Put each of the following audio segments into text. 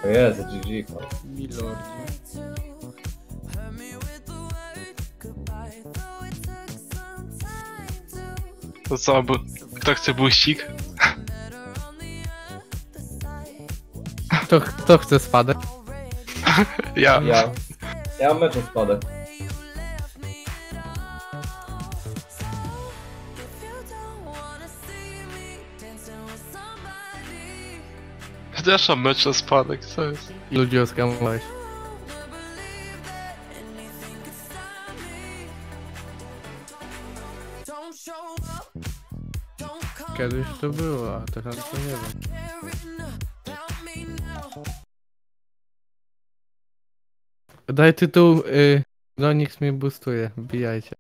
O Jezu, GG. Milordzie. To co, bo kto chce buścik? Kto chce spadek? Ja. Ja mam mecz o spadek. Też mam mecz o spadek, co jest? Ludzi oskamowałeś. Kiedyś to było, a teraz to nie wiem. Daj tytuł, Donix mnie boostuje, wbijajcie.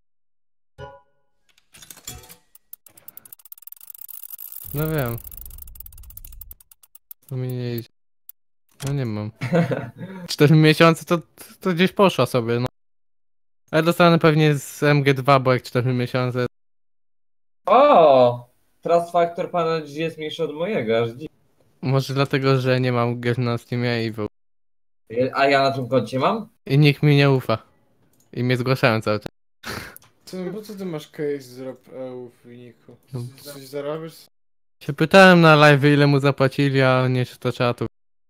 No wiem. To mi nie idzie. No nie mam. 4 miesiące to gdzieś poszła sobie, no. Ale dostanę pewnie z MG2, bo jak 4 miesiące. O! Trust Factor pana dziś jest mniejszy od mojego, aż dziś. Może dlatego, że nie mam gier na Steamie A ja na czym koncie mam? i nikt mi nie ufa. I mnie zgłaszają cały czas. Po co ty masz case z Rob EU w wyniku? No. Coś zarabiasz? Się pytałem na live, ile mu zapłacili, a on nie czyta czatu.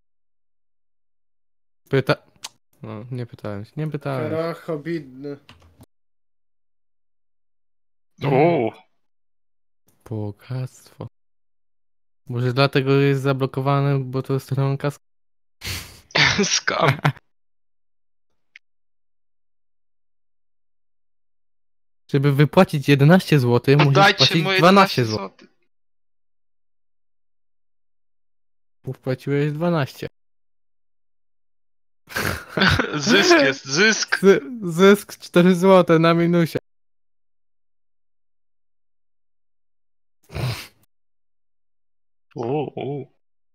No, nie pytałem się, nie pytałem się. Karacho, bidny. Uuu. Bogactwo. Może dlatego jest zablokowany, bo to jest stronka. Skam. Żeby wypłacić 11 zł, musisz Dajcie płacić moje 12 11 zł. zł. Wpłaciłeś 12. Zysk jest, zysk. Zysk 4 zł na minusie. Uuu.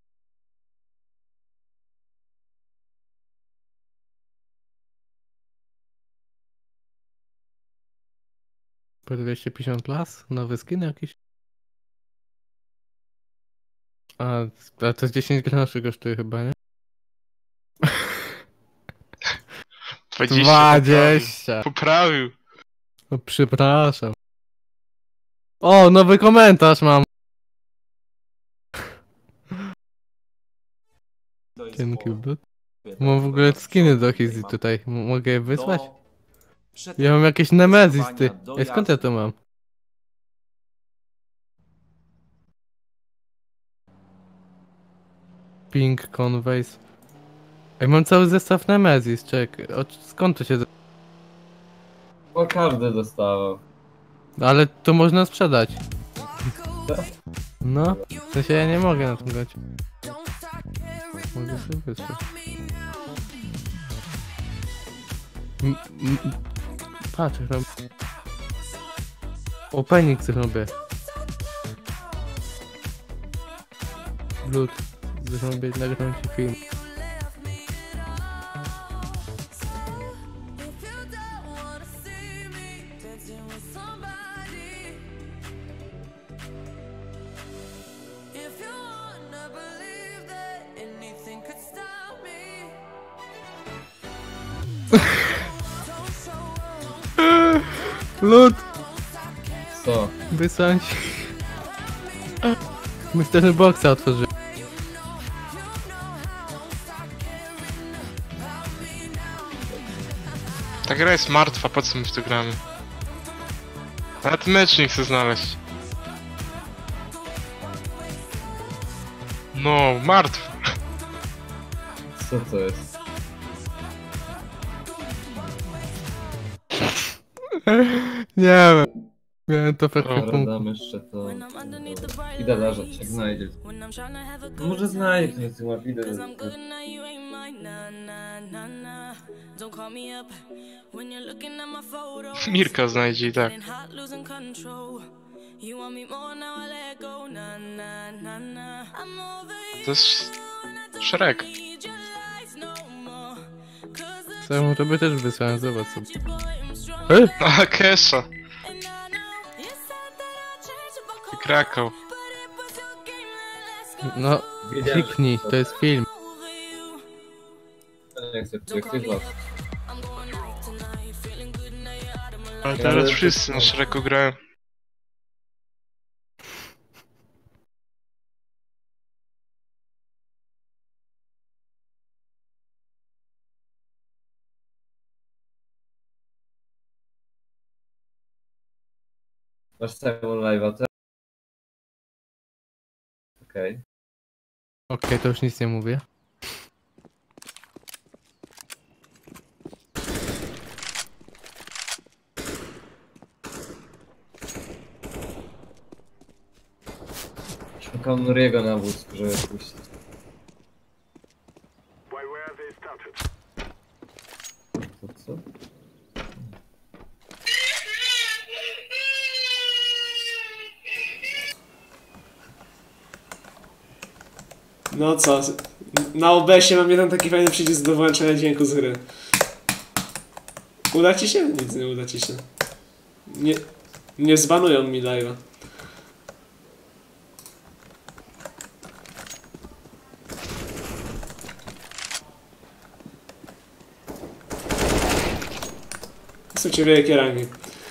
Po 250 plus? Nowy skin jakiś? A to z 10 groszy kosztuje chyba, nie? 20. 20! Poprawił. No, przepraszam. O, nowy komentarz mam! Ten cube. Mam w ogóle skiny do Hizzy tutaj. Mogę je wysłać? Ja mam jakieś Nemezis, ty. Ej, skąd ja to mam? Pink Conveys. Ej, mam cały zestaw Nemezis, czekaj. Skąd to się... Bo każdy dostawał. Ale to można sprzedać. No, w sensie ja nie mogę na tym grać. Mogę sobie wysłać. Patrz, robię. Opening zrobię. Blood. Zrobię, nagram ci film. Lud! Co? Wysłać. Mystery Boxa otworzyłem. Ta gra jest martwa, po co my w to gramy? Nawet mecz nie chcę znaleźć. No, martwa. Co to jest? Nie wiem. Miałem to w Dobra, ekwipunku. dam jeszcze to. Idę leżeć, jak znajdzie. Może znajdzie ktoś z łapidy. Mirka znajdzie i tak. To jest Shrek. Co ja mu tobie też wysłałem, zobacz sobie. A, Kesha. Krakow. No, kliknij, to jest film. nie akceptuję, ktoś z was. Ale teraz wszyscy na szeroko grają. Masz Simon Live'a, tak? Okej. Okej, to już nic nie mówię. Szukam Nuriego na wózku, żeby puścić. To co? No co? Na OBS-ie mam jeden taki fajny przycisk do włączenia dźwięku z gry. Uda ci się? Nic nie uda ci się. Nie zbanują mi live'a. Słuchajcie, wielkie rangi.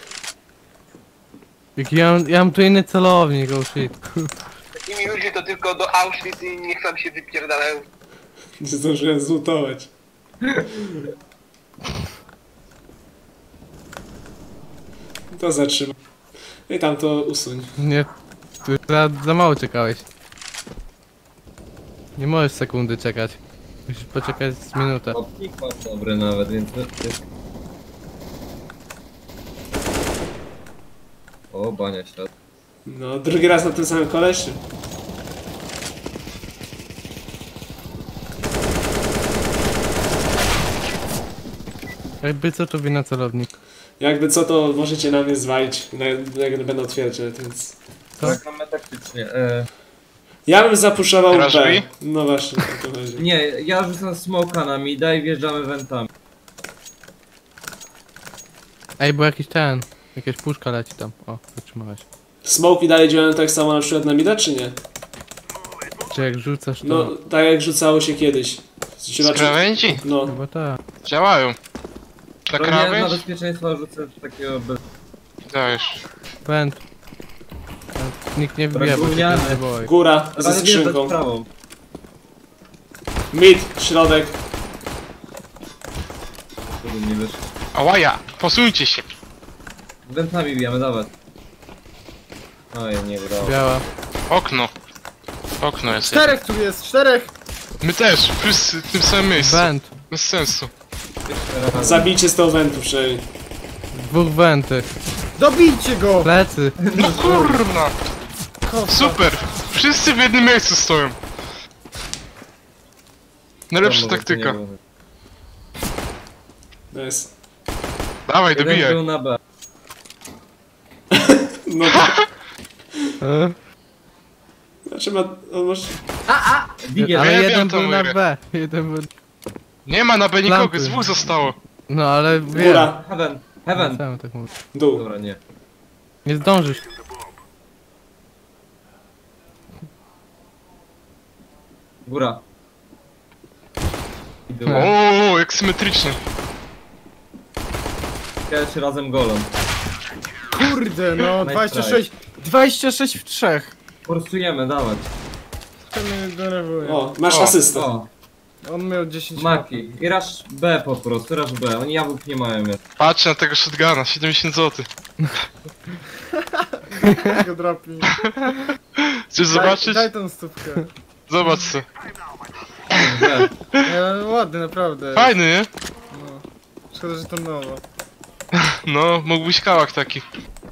Jak ja mam tu inny celownik, oh shit. Takimi ludźmi to tylko do Auschwitz i niech tam się wypierdalają. Nie zdążyłem zlutować. To zatrzymam. I tam to usuń. Nie, tu za mało czekałeś. Nie możesz sekundy czekać. Musisz poczekać z minutę. Optik masz dobry nawet, więc... O, bania świat. No, drugi raz na tym samym kolesie. Jakby co to na celownik. Jakby co, to możecie na mnie zwalić, jak będę otwierdził, więc... Co? Tak mamy taktycznie. Ja bym zapuszował Teraz B. drzwi? No właśnie, o to chodzi. Nie, ja rzucam smoka na mida i wjeżdżamy wentami. Ej, bo jakiś jakaś puszka leci tam. O, zatrzymałeś. Smoki dalej działają tak samo na przykład na mida, czy nie? Czy jak rzucasz to... No, tak jak rzucało się kiedyś. W sensie Z raczej- krawędzi? No, Chyba tak. Działają. Na To nie, na krawędź? bezpieczeństwo rzucę takiego bez... Dajesz. Pęd. Nikt nie wbija, bo się Draguniany. nie boi. góra ze Ale wjeżdżać skrzynką. prawą. Mid, środek. Kurde, nie wiesz. Ałaja! Posuńcie się! Wentami bijamy, dawać. Oj, nie brawo. Biała. Okno. Okno jest. Czterech tu jest, czterech! My też, wszyscy w tym samym miejscu. Węd. Bez sensu. Zabijcie z tą wentu przynajmniej. Dwóch węty. Dobijcie go! Plecy. No kurna! Super! Wszyscy w jednym miejscu stoją. Najlepsza taktyka. Nice. Dawaj, Jeden dobijaj. był na B. No znaczy ma... On może... Digiel. Ale Ja jeden wiem, to był na mówię. B. Jeden był... Nie ma na B nikogo, Lampy. z dwóch zostało. No ale wiem. Góra, Heaven, heaven. Sam tak mówię. dół. Dobra, nie. Nie zdążysz. Góra. I dół. O, jak symetrycznie. Pierwszy razem golem. Kurde, no Nice 26. 26 w 3. Forsujemy, dawać. To mnie denerwuje. O, masz O, asystę. O, On miał 10 Maki. I rush B po prostu, rush B. Oni jabłek nie mają jeszcze. Patrz na tego shotguna, 70 zł. go dropi. Chcesz zobaczyć? Daj tą stówkę. Zobacz se. B. Nie, ładny, naprawdę. Fajny, nie? No. Szkoda, że to nowo. No, mógłbyś kałak taki.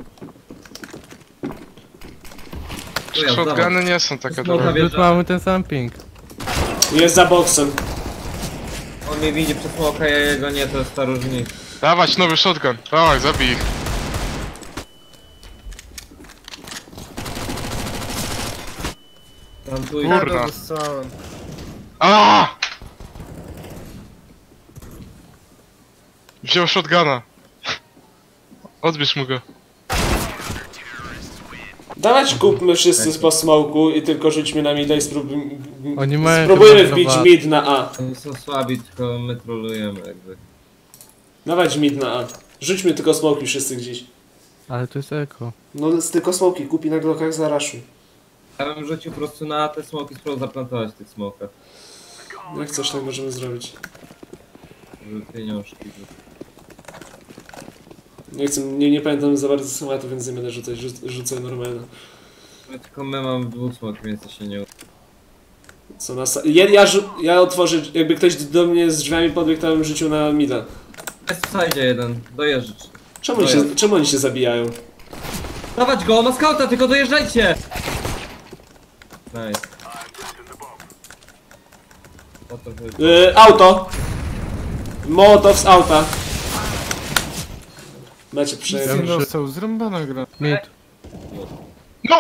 Tu ja, Shotguny nie są takie Smoka dobre. wie- Już mamy ten sam ping. Jest za boksem. On mnie widzi przez smoka, ja jego nie, to jest ta różnica. Dawać nowy shotgun. Dawaj, zabij ich. Tam tu Kurna. Ja to dostałem. A! Wziął shotguna. Odbierz mu go. Dawać kupmy wszyscy po smoku i tylko rzućmy na mida i Oni mają spróbujmy chyba wbić dwa- mid na A. Oni są słabi, tylko my trolujemy jakby. Dawać mid na A. Rzućmy tylko smoki wszyscy gdzieś. Ale to jest eko. No tylko smoki, kupi na glokach zaraszu. Ja bym rzucił po prostu na te smoki, spróbował zaplantować tych smokach. Jak coś tak możemy zrobić. Żeby pieniążki. Nie chcę, nie pamiętam za bardzo schematu, więc nie będę rzucać, rzucę normalne. Tylko my mamy dwóch smoków, więc to się nie uda. Co na ja otworzę, jakby ktoś do mnie z drzwiami podbiegł, to bym rzucił na mida. Jest w sajdzie jeden, dojeżdżać. Czemu oni się zabijają? Dawać go, ma skauta, tylko dojeżdżajcie! Nice. O to chodzi. Auto! Mołotow z auta. Macie przejęcie. Dobrze. Dostał zrąbana gra. Mid. No!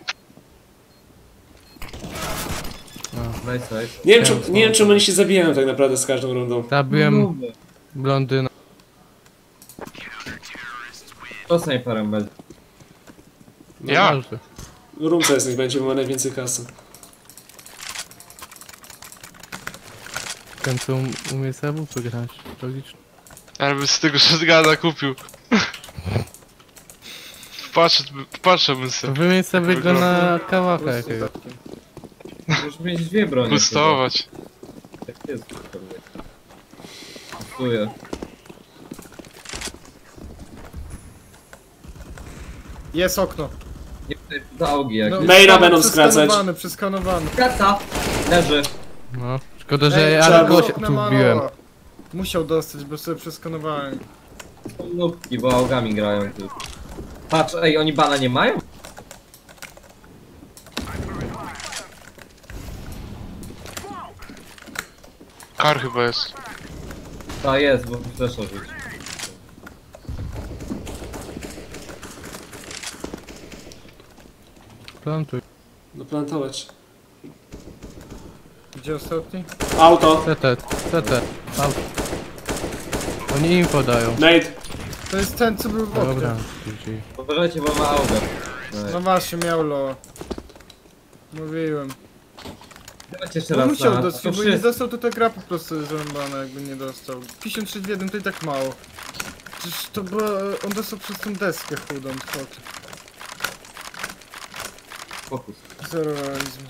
Nice, nice. Nie wiem czemu oni się zabijają tak naprawdę z każdą rundą. Zabiłem blondyna. To snajperem będzie. Ja! Dobrze. Rumca jest, niech będzie, bo ma najwięcej kasy. W końcu umie sobie grać. Logicznie. Ja bym z tego shotguna kupił. Patrzałbym To sobie. wymień sobie go na kawałka jakiegoś. Możesz mieć dwie bronie. Gustować. Tak jest pewnie. Gustuję. Jest okno. Nie tutaj załogi jakieś. Maina będą skracać. Przeskanowany. Kata! Leży. No. Szkoda, że Ej, ja trzeba ale było kogoś okna tu malowa. wbiłem. Musiał dostać, bo sobie przeskanowałem. Są nubki, bo augami grają tu. Patrz, ej, oni bana nie mają? Kar chyba jest. Ta jest, bo flesza rzuć. Plantuj. Doplantować. Gdzie ostatni? Auto. CT. Auto. Oni info dają. Nate. To jest ten, co był w oknie. Dobra. GG. Uważajcie, bo ma augę. Nice. No właśnie, miał lo. Mówiłem. Dawajcie jeszcze No raz musiał na... dostać, to bo nie wszyscy. dostał, to ta gra po prostu jest zarąbana, jakby nie dostał. 53 w 1 to i tak mało. Przecież to było... on dostał przez tą deskę chudą, fuck. Fokus. Zero realizmu.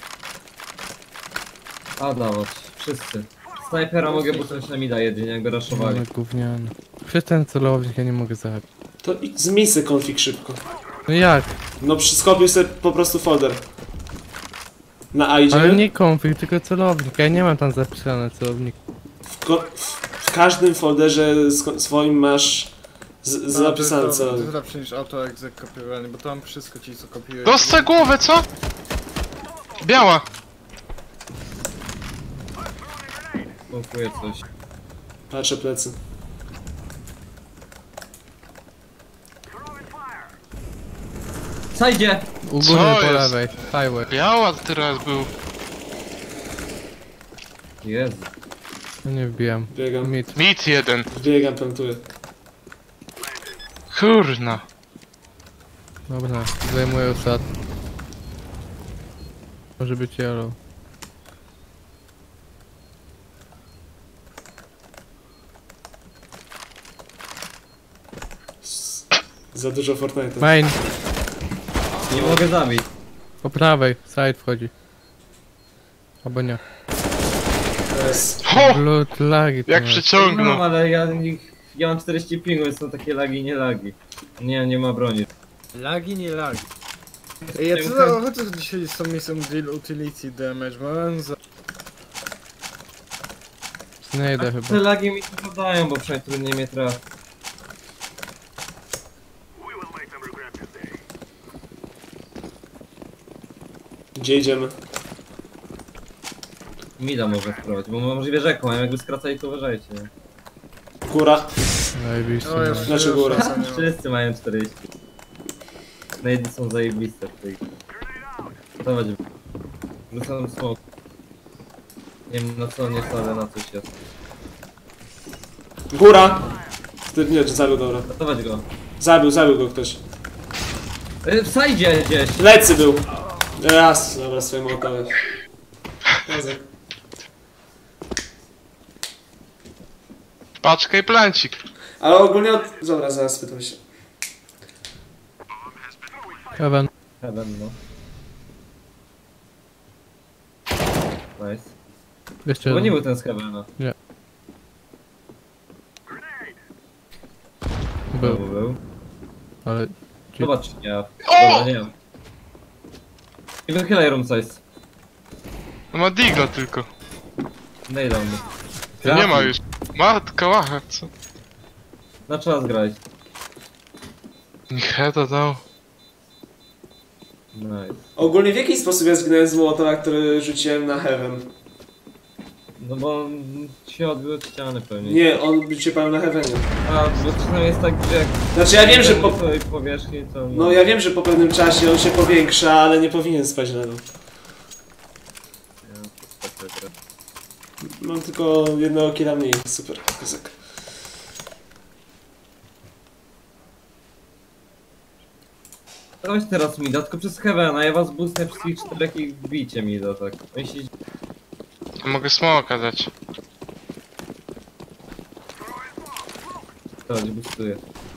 A dawać, wszyscy. Snajpera mogę postawić na mida jedynie, jakby raszowali. Ale gówniany. Przez ten celownik ja nie mogę zabić. To zmień sobie konfig szybko. No jak? No skopiuj sobie po prostu folder. Na A idziemy? Ale nie konfig, tylko celownik. Ja nie mam tam zapisane celownik. W każdym folderze swoim masz zapisane To celownik. jest lepsze niż auto egzek kopiowanie, bo tam wszystko ci co kopiuje. Dostał głowę, co? Biała. Smokuję coś. Patrzę plecy. Sajdzie! U góry Co po jest? lewej. Highway. Biała teraz był. Jezu. No nie wbijam. Biegam. Mid. Mit jeden. Biegam, plantuję. Kurna. Dobra, zajmuję osad. Może być yellow. Za dużo Fortnite'a. Main. Nie mogę zabić. Po prawej. Side wchodzi. Albo nie. Jest. Ho! Blood lagi. to Jak jest. No, przeciągnął. ale ja mam 40 pingu, więc są takie lagi, nie lagi. Nie ma broni. Lagi, nie lagi. Ej, ja Nie co wiem, za chodź dzisiaj z tą misją Deal Utility Damage, mam za... Znajdę Te chyba. lagi mi to podają, bo przynajmniej trudniej mnie trafi. Gdzie idziemy? Mida może spróbować, bo możliwe rzeką, a jakby skracali to uważajcie. Nie? Góra. Zajebiście. O, jeszcze Znaczy góra. Wszyscy mają 40. Najdy są zajebiste w tej grze. Dawać. Rzucam smoke. Nie wiem na co nie stawia, na coś jest. Góra! Ty nie, zabił, dobra. Ratować go. Zabił go ktoś. W sajdzie gdzieś. Lecy był. Raz, dobra, swoje motowe. Paczka i plancik. Ale ogólnie od... Dobra, zaraz spytam się. Heaven. Heaven, no. Nice. Jeszcze Bo nie jeden. był ten z Heavena. Był, Był. ale... Zobacz, nie. Dobra, nie wiem. I wychylaj room size. No ma digla tylko. Daj do mnie. To nie ma już. Matka łacha, co? Na czas grać. Niech heada dał. Nice. Ogólnie w jaki sposób ja zginąłem z Mołotowa, który rzuciłem na Heaven? No bo on się odbił od ściany pewnie. Nie, on by cię palił na Heavenie. A, bo czasami jest tak, że jak... Znaczy ja wiem, że po... swojej powierzchni, to... No ja wiem, że po pewnym czasie on się powiększa, ale nie powinien spać na dół. Mam tylko jednego killa mniej. Super, kozak. Chodź teraz mi da, tylko przez Heavena, ja was boostnę wszystkich czterech i wbijcie mi da, tak. Oni się... Ja mogę smoka dać. Chodź, boostuję.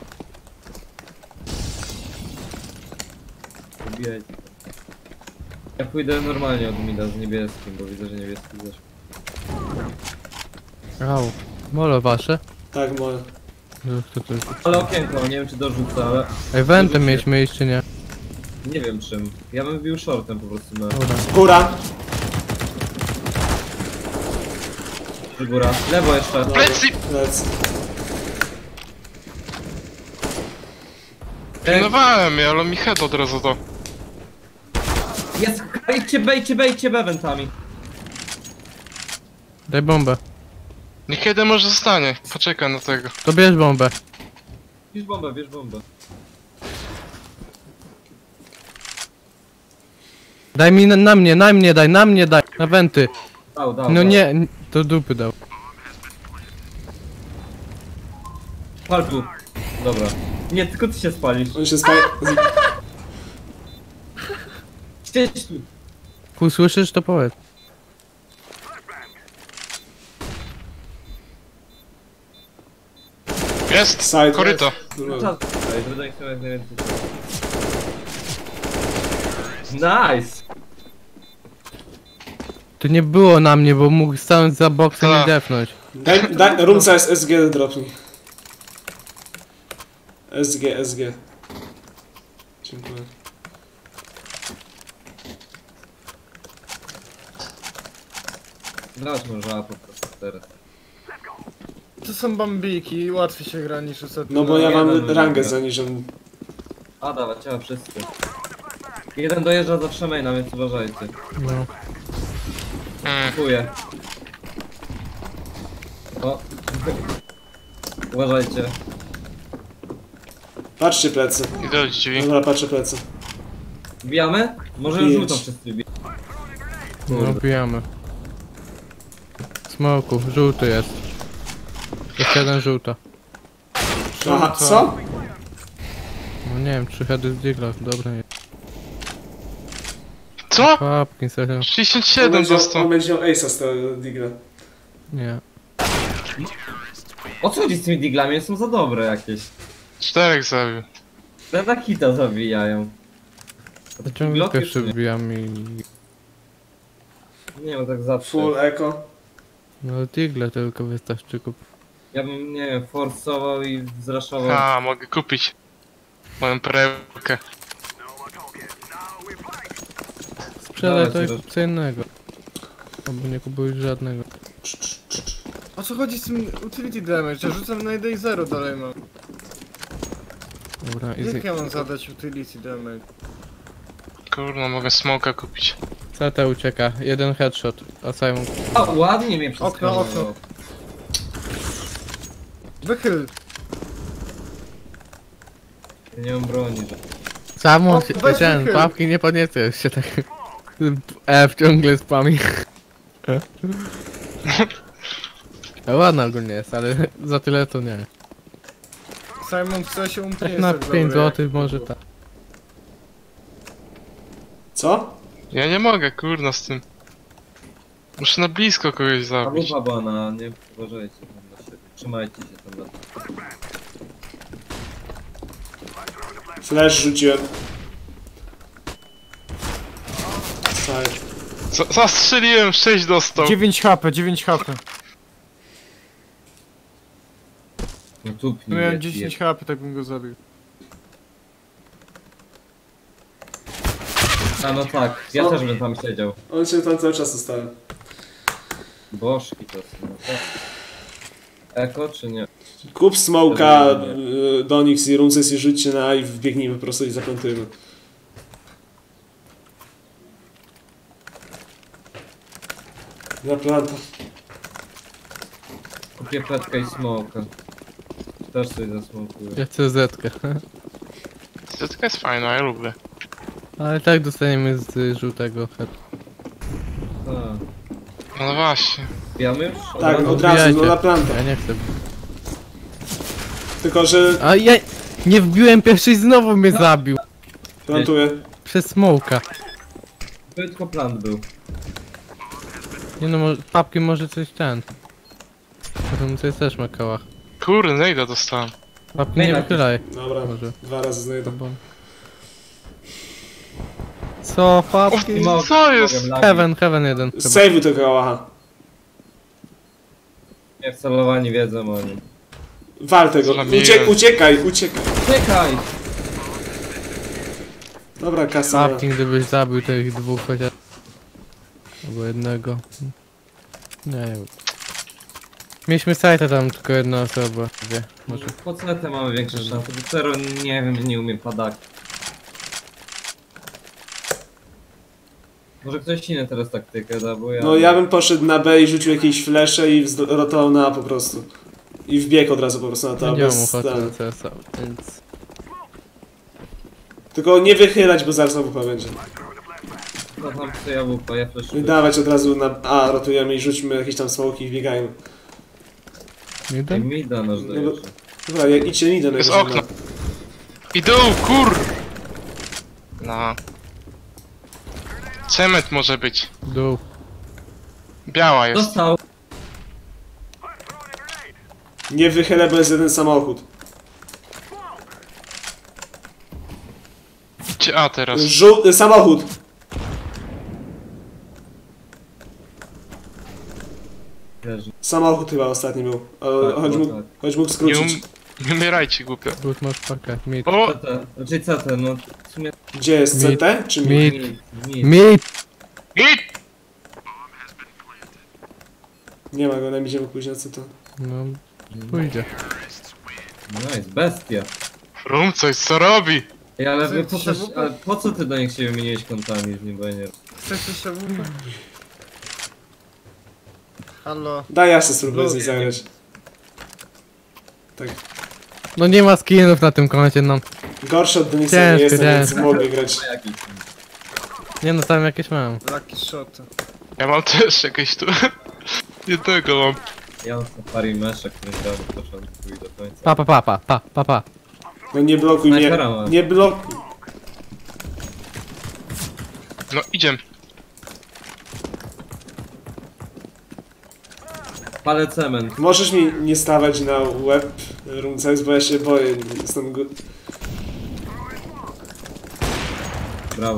Wbijajcie. Ja pójdę normalnie od mida z niebieskim, bo widzę, że niebieski zeszł. Au. Molo wasze? Tak, moje. To. Ale okienko, nie wiem czy dorzucę, ale... Ej, wentem mieliśmy iść czy nie? Nie wiem czym. Ja bym wbił shortem po prostu na... Dobra. Góra. Góra. Lewo jeszcze. Plecy! Lec. Pilnowałem je, ale mi head od razu to. Jest! Bejcie B wentami. Daj bombę. Niech jeden może zostanie. Poczekaj na tego. To bierz bombę. Bierz bombę. Daj mi na mnie daj, na wenty. Dał. No nie, to dupy dał. Pal tu. Dobra. Nie, tylko ty się spalisz. On się spali... Siedź tu. Usłyszysz to powiedz. Jest! Side. Koryto. No. Czas. Ej, żeby chciał jak najwięcej. Nice! To nie było na mnie, bo mógł stanąć za boksem Tak. i defnąć. Daj, room size SG dropnij. SG. Dziękuję. Grać może A po prostu teraz. To są bambiki, łatwiej się gra niż ostatnio. No bo ja mam jeden rangę lubię. zaniżam. A dawać, trzeba wszyscy. Jeden dojeżdża za 3 maina, więc uważajcie. No. Dziękuję. O. Uważajcie. Patrzcie plecy. Idę od drzwi. Dobra, patrzę plecy. Wbijamy? Może Jedź. rzucą wszyscy wbijać. No bijamy. Smoku, żółty jest. Jest jeden żółta. Aha, co? No nie wiem, 3 heady z digla, dobra nie. Co? Papki, serio. 67 dostał. On będzie miał ace'a z tego digla. Nie. O co chodzi z tymi diglami? Są za dobre jakieś. 4 zabił. Na hita zabijają. To ciągle Bloki pierwszy czy nie? wbijam i... Nie wiem, tak zawsze. Full echo. No digle tylko wystarczy kup. Ja bym, nie wiem, forsował i zraszował. A, mogę kupić. Moją perełkę. Sprzedaj Dawaj, to i kup co innego. Albo nie kupuj żadnego. O co chodzi z tym utility damage? Ja rzucam na 1 i 0 dalej mam. Dobra, Jak easy. ja mam zadać utility damage? Kurno, mogę smoka kupić. CT ucieka, jeden headshot, a Simon... A, ładnie mnie przeskoczyło. Okno. Wychyl! Ja nie mam broni. Że... Simon, O, weź ten, wychyl. papki nie podniecujesz się tak... F ciągle spami. No ładna ogólnie jest, ale za tyle to nie. Simon chce się umknie. Tak na 5 zł może tak. Co? Ja nie mogę, kurna, z tym. Muszę na blisko kogoś A zabić. bufa bana, nie uważajcie tam na siebie. Trzymajcie się tam na Flash rzuciłem. Side. Zastrzeliłem, 6 dostał. 9 HP, 9 HP. No tupnij, Miałem jedz, 10 jedz. HP, tak bym go zabił. A no tak, ja też bym tam siedział. On się tam cały czas zostawił. Bożki to są, no tak. Eko czy nie? Kup smoka, Donix i Runces i rzućcie na A i wbiegnijmy po prostu i zaplantujemy. Na planta. Kupię petkę i smoka. Też sobie zasmokuję. Ja chcę zetkę. Zetka jest fajna, ja lubię. Ale tak dostaniemy z żółtego head. A, No właśnie. bijamy już? Tak, razu? od razu, no Wbijajcie. na planta. Ja nie chcę. Tylko, że A ja nie wbiłem pierwszy i znowu mnie zabił. plantuję. Przez smoka. Tylko plan był. Nie no, papki może coś ten. Potem to jest też ma kałach. Kurde, nejda dostałem. Papki nie Maina wychylaj. Dobra, Może. 2 razy znajdę. Co, papki? Mogę- Co jest? mogę lagi. Heaven jeden. chyba. Save'uj tego kałacha. Jak celowani wiedzą o nim. Wal tego. Zlamiłem. Uciekaj. Czekaj! Dobra, kasa. Papki, gdybyś zabił tych dwóch chociaż. Albo jednego. Nie wiem. Mieliśmy sajta tam tylko jedna osoba. Wie, może. Po CT mamy większe szanse, bo Zero nie wiem, nie umie padak. Może ktoś inny teraz taktykę da, bo ja... No ja bym poszedł na B i rzucił jakieś flesze i rotował na A po prostu. I wbiegł od razu po prostu na to, Nie mam bez ochoty ten. na CSA, więc... Tylko nie wychylać, bo zaraz znowu będzie. No tam co ja wupa, ja I flashuję. dawać od razu na A, rotujemy i rzućmy jakieś tam smoki i biegajmy. Ej, Jeden? mida nasz No bo- dojeżdża. Dobra, jak idźcie idę na Jest jego okno. I dół, kur! No. Cement może być. Dół. Biała jest. Dostał! Nie wychylę, bo jest jeden samochód. Gdzie A teraz? Samochód! Leży. Samochód chyba ostatni był. Tak. Choć mógł Nie, skrócić. nie umierajcie, głupio. Dół masz pakę. Mid. O! CT, raczej CT, no w sumie... Gdzie jest Mid. CT? Czy mid? Mid. Mid. Mid! Git! Nie ma go, nam idziemy później CT. No, pójdzie. No jest bestia. Rum coś, co robi? Ej, ale, Co, wy po, się co, wupa? ale po co ty do nich się wymieniłeś kątami, z nim bo ja nie... Chcesz jeszcze WP? Halo. Daj ja sobie spróbuję z nim Lubię. zagrać. Tak. No nie ma skinów na tym koncie, no. Gorszy od Denisa Ciężko, nie jestem, więc ciężko. mogę grać. Jakiś. Nie no, tam jakieś mam. Lucky shot. Ja mam też jakieś tu... Jednego mam. Ja mam safari mesza, który grał od początku i do końca. Pa. No nie blokuj mnie. Snajpera ma. Nie blokuj. No, idziemy. Palę cement. Możesz mi nie stawać na łeb Rumcajs, bo ja się boję. Jestem Brawo.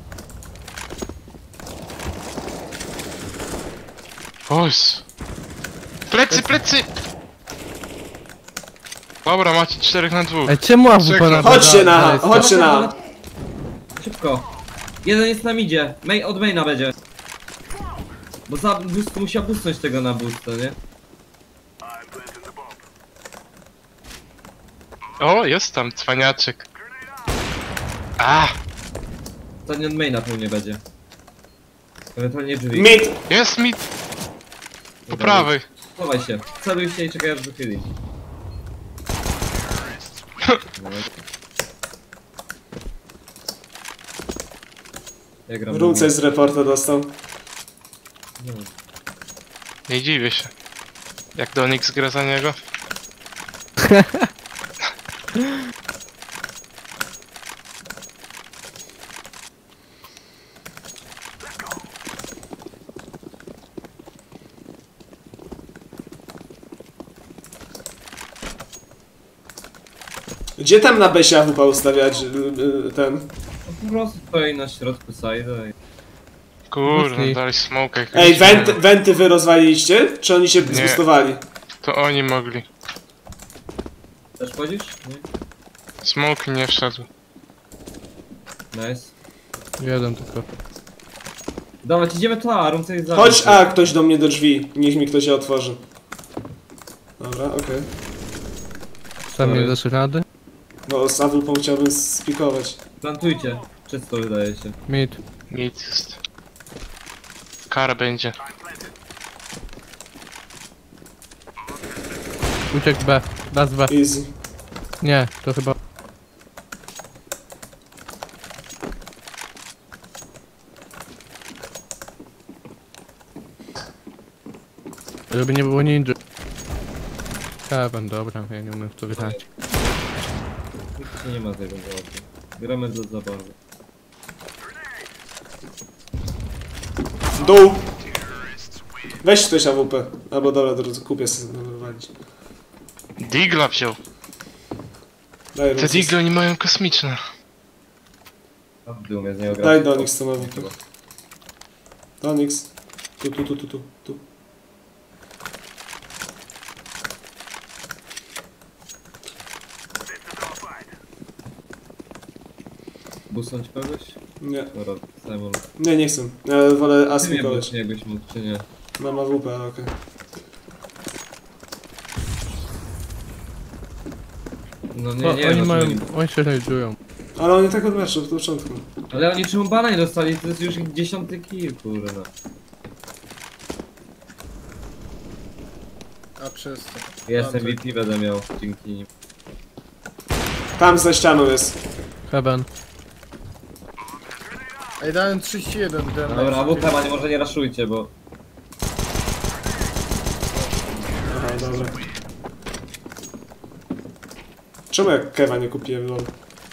Oś. Plecy! Dobra, macie 4 na 2. Ej, czemu AWP Czekam. na Chodźcie na, dalej chodźcie Dobra, na. dobra. Szybko. Jeden jest na midzie. Od maina będzie. Bo za boost musiał boostnąć tego na boosta, nie? O, jest tam cwaniaczek. A, To nie od maina pewnie będzie. Ewentualnie drzwi. Mid! jest mi po prawej. Chowaj się. Celuj się i czekaj aż wychyli. No. Ja gram. Rumcajs z reporta dostał. No. Nie dziwię się. Jak Donix gra za niego. Gdzie tam na besie AWP ustawiać ten? No po prostu stoi na środku side'a i... Kurde, Mocniej. dali smoke jakiegoś. Ej, wenty wy rozwaliliście? Czy oni się zbustowali? To oni mogli. Też chodzisz? Nie? Smoke nie wszedł. Nice. Jeden tylko. Dawać, idziemy tu, a Rumce jest za... Chodź A, ktoś do mnie do drzwi. Niech mi ktoś je otworzy. Dobra, okej. Sam nie dasz rady? Bo z AWP chciałbym spikować. Plantujcie. Czysto wydaje się. Mid. Nic jest. Kar będzie. Uciekł B. Raz B. Easy. Nie, to chyba... Żeby nie było ninja. Heaven, dobra, ja nie umiem w to grać. Nikt nie ma tego zawodu. Gramy dla zabawy. Dół! Weź ktoś AWP. Albo dobra, drodzy, kupię sobie wywalić. Digla wziął. Daj Te Rucys. digle nie mają kosmiczne. A w dół mnie z niego gra. Daj do nich z tą AWP. Donix. Tu. Busnąć kogoś? Nie. Dobra, Simon. Nie chcę. Ja wolę Ty mnie asmikować. busnie jakbyś mógł, czy nie? Mam AWP, ale okej. No O, nie, oni no, mają... nie. Oni się znajdują. Ale oni tak od meczu, w początku. Ale oni czemu bana nie dostali? To jest już ich 10. kill, kurwa. A przez to. Jest Plantuj. MVP będę miał dzięki nim. Tam za ścianą jest. Heaven. Ej, dałem 31. Dobra, AWP nie może nie raszujcie, bo... Aha, dobra. Czemu jak Kewa nie kupiłem, lol?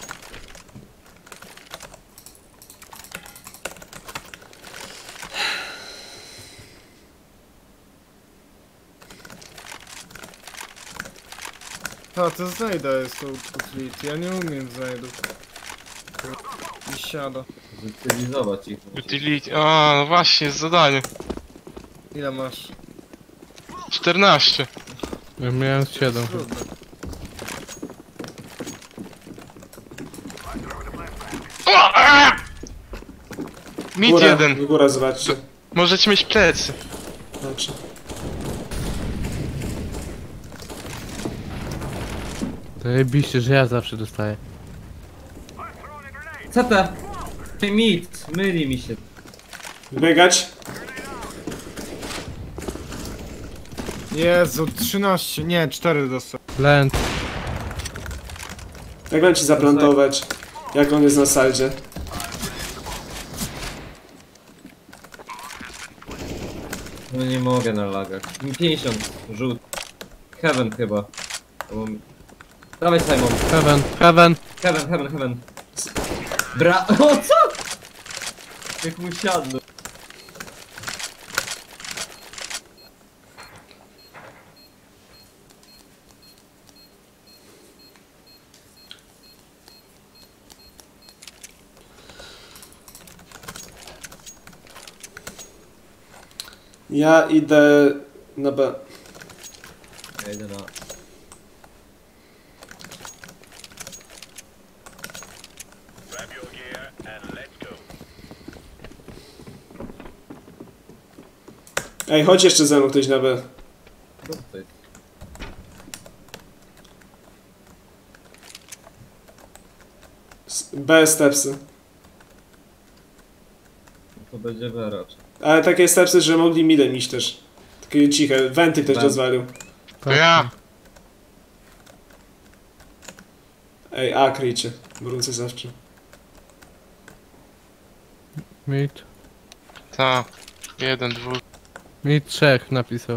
A, to znajda jest to utility. Ja nie umiem znajdów. I siada. Stylizować ich. Utility. A, no właśnie, jest zadanie. Ile masz? 14. Ja miałem 7. Trudno. O, a! Mid jeden. Góra, zobaczcie. Możecie mieć plecy. Znaczy. Zajebiście, że ja zawsze dostaję. CT! Mit! Myli mi się. Biegać. Jezu, 13, nie, 4 dostał. Land. Jak mam ci zaplantować? Jak on jest na saldzie? No nie mogę na lagach. 50, rzut. Heaven chyba. Bo... Dawaj Simon. Heaven. Heaven. Heaven. O co? Jak mu siadł. Ja idę na B. Ja idę na... Ej, chodź jeszcze ze mną ktoś na B. Co to jest? B stepsy. To będzie weracz. Ale takie stepsy, że mogli midem iść też. Takie ciche. Wenty ktoś Went. rozwalił. To ja. Ej, A kryjcie. Wrócę zawsze. Mid. Ta. 1, 2. Mid 3 napisał.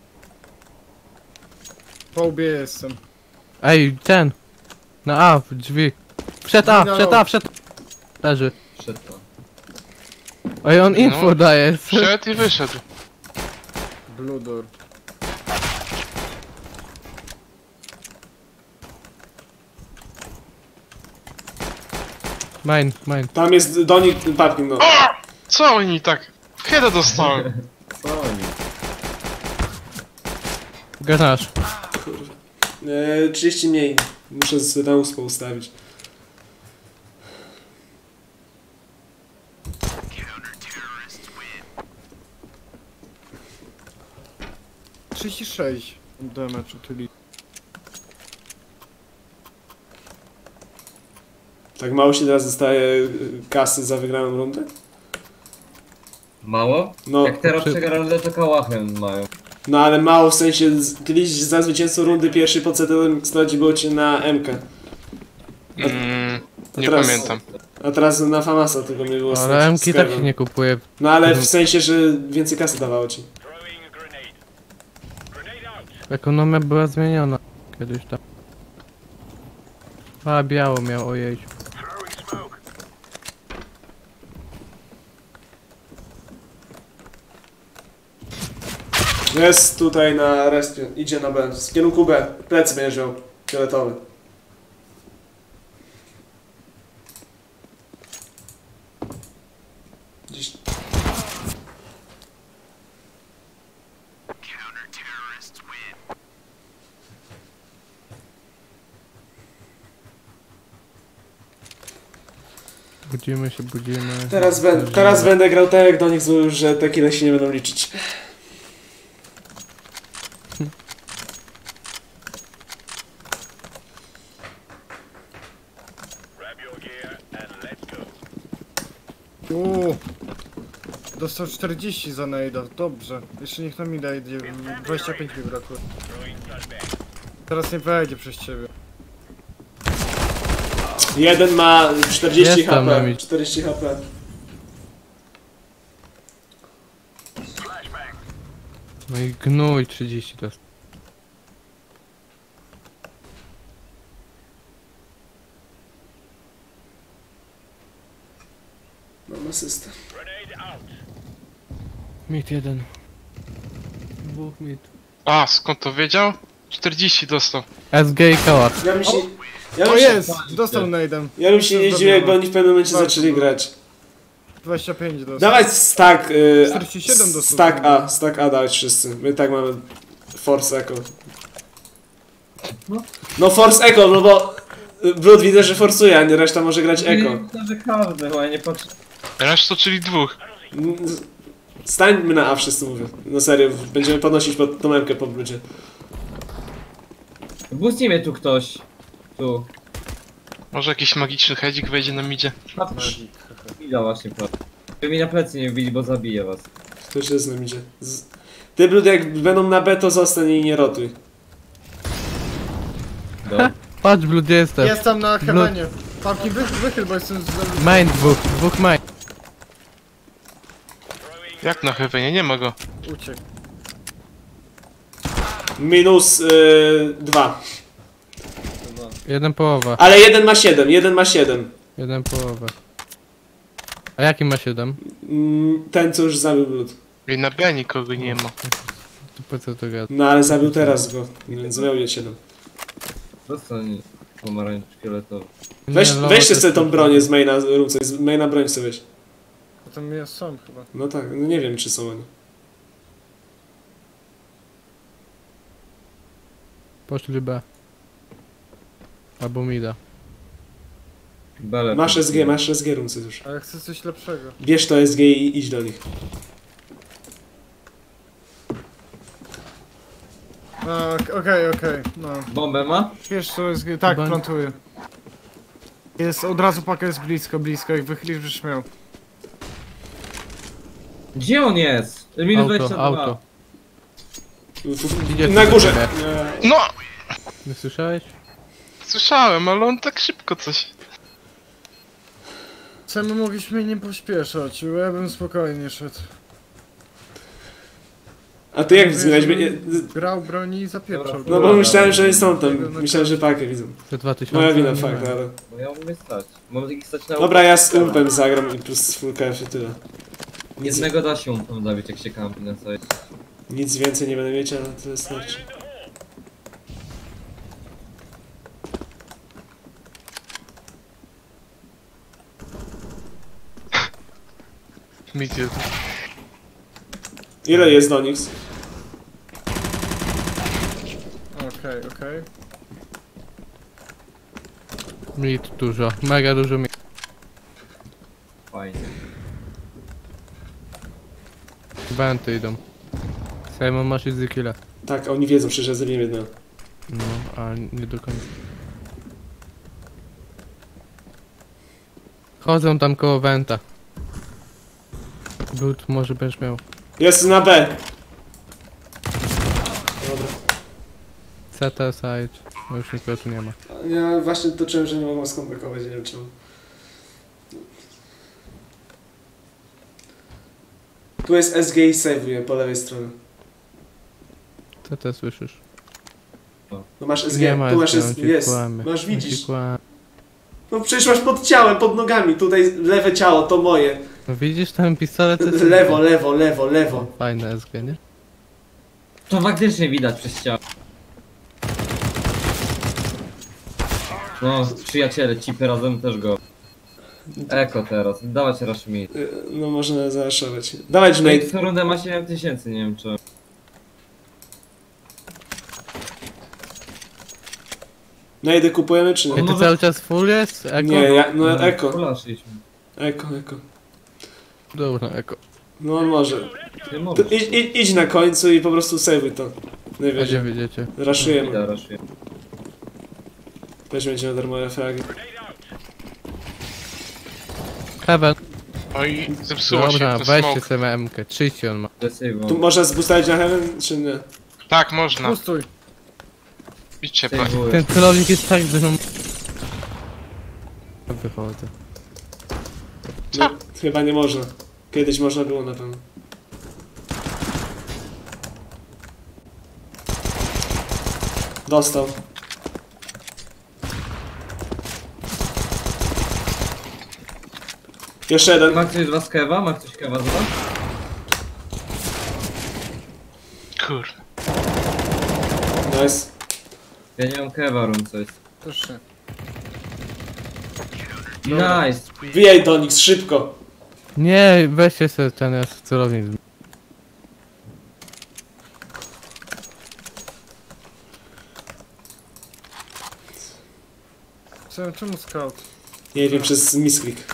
Po łbie jestem. Ej, ten! Na A, w drzwi. Wszedł A. Leży. Wszedł tam. Ej, on info No. daje. Wszedł i wyszedł. Blue door. Mine. Tam jest Donik, papkin, no. Co oni tak? Kiedy dostałem? Co oni? Garaż. 30 mniej. Muszę z Reuspa ustawić. - 36 damage utyli. Tak mało się teraz dostaje kasy za wygraną rundę? Mało? No, Jak teraz przegrane to kałachem mają. no ale mało w sensie, kiedyś za zwycięstwo rundy pierwszy pod setelem stać było cię na MK. Nie teraz- pamiętam. A teraz na Famasa tylko mnie było Ale stać MK z tak Kevem. się nie kupuje. No ale w sensie, że więcej kasy dawało ci. Ekonomia była zmieniona. Kiedyś tam. A, biało miał, ojej. Jest tutaj na respie, idzie na B, z kierunku B, plecy będzie miał, fioletowy. Gdzieś... Budzimy się. Teraz będę grał tak jak do nich, że te kile się nie będą liczyć. Dostał 40 za najda, dobrze. Jeszcze niech nam mi da, 25 mi brakuje. Teraz nie wejdzie przez ciebie. Jeden ma 40 Jest tam HP, nami. 40 HP. No i gnój 30 to jest. Mam asystę. Mit jeden. Dwóch mit. A, skąd to wiedział? 40 dostał. SG i Kałat. Ja bym się... O jest! Dostał najdem. Ja bym się nie dziwił, jakby oni w pewnym momencie Bardzo zaczęli dobrze. grać. 25 dostał. Dawać stack... 47 dostał. Stack A dawać wszyscy. My tak mamy Force Echo. No Force Echo, no bo... Blood widzę, że forsuje, a nie reszta może grać Echo. No, że każdy, bo ja nie patrzę. Reszta, czyli dwóch. Stańmy na A wszyscy mówię. No serio, będziemy podnosić pod tą memkę po bludzie. Boostnie mnie tu ktoś. Tu. Może jakiś magiczny hedzik wejdzie na midzie. Ida właśnie prawda. Wy mi na plecy nie wbili, bo zabiję was. Ktoś jest z nami idzie. Ty Blood, jak będą na B, to zostań i nie rotuj. Dobra. Patrz, Blue, gdzie jestem? Jest tam na heavenie. Pałki wychyl, bo jestem z... Mine dwóch mine. Jak na heavenie? Nie ma go. Uciekł. Minus 2. Jeden połowa. Ale jeden ma 7, jeden ma 7. Jeden połowa. A jaki ma 7? Ten, co już zabił Blood. I na B nikogo nie ma. To po co to gada? No ale zabił teraz go, więc miał je 7. Dostań pomarańcz fioletowy. Weźcie sobie tą bronię z maina, Rumcaj, z maina broń sobie weź. Potem jest są chyba. No tak, no nie wiem czy są oni. Poszli B. Albo mida. Bele. Masz SG Rumcaj już. Ale chcę coś lepszego. Bierz to SG i idź do nich. Okej, no. Bombę ma? Wiesz co jest... Tak, Chyba- plantuję. Jest, od razu paka jest blisko, jak wychylisz byś miał. Gdzie on jest? Minus 22. Auto. Idzie Na tu górze! B. No! Nie słyszałeś? Słyszałem, ale on tak szybko coś. Co my mogliśmy nie pośpieszać, bo ja bym spokojnie szedł. A ty jak zginąłeś? Grał broni i zapieprzał. No bo myślałem, że oni są tam. Myślałem, że pakę widzą. Te 2000. Moja wina, nie fakt, ma. ale... No ja umiem stać. Mam ich stać na Dobra, ja z umpem zagram i plus full KF i tyle. Jednego da się umpem zabić, jak się kampi na sobie. Nic więcej nie będę mieć, ale to wystarczy. Mid jeden. Ile jest do nich? Okej. Mid dużo, mega dużo mid. Fajnie. Benty idą. Simon masz easy killa. Tak, a oni wiedzą, przecież ja zabiłem jednego. No, a nie do końca. Chodzą tam koło Venta. But może będziesz miał. Jest na B! Dobra. CT side. No już nikogo tu nie ma. Ja właśnie toczyłem, że nie mogłem skomplikować, nie wiem czemu. Tu jest SG i save'uję po lewej stronie. CT słyszysz? No masz SG, Nie ma tu masz SG, on SG, ci jest. kłamie. Masz, On ci widzisz. kłamie. No przecież masz pod ciałem, pod nogami, tutaj lewe ciało, to moje. No widzisz ten pistolet? To jest- Lewo. Fajne SG, nie? To faktycznie widać przez ścianę. No, przyjaciele, cipy razem też go. Eko teraz, dawać rush mi. No można zaraszować. Dawaj Junaid. Co rundę ma 7000, nie wiem czy... Najdy kupujemy czy Ej, nie? to może- cały czas full jest? Eko? Nie, no Eko. Kula szliśmy. Eko. Dobra, eko. No on może. Nie To mogę. idź na końcu i po prostu save'uj to. Gdzie Najwyżej. widzicie? Raszujemy. Idę, ruszuję. Weźmiecie na darmowe fragi. Heaven. Oj, zepsuło się Dobra, ten weźcie smoke. sobie MK. 30 on ma. Tu można zbustawić na heaven, czy nie? Tak, można. Pustuj. Idźcie po... Ten celownik jest tak dużo. Wychodzę. No, chyba nie można. Kiedyś można było na pewno. Dostał. Jeszcze jeden. Ma ktoś z was kewa? Ma ktoś kewa z was? Kur... Nice. Ja nie mam kewa, run coś. Proszę. Nice! Wbijaj do nich szybko. Nie, weźcie sobie ten nasz celownik. Czemu scout? Nie wiem, przez misklik.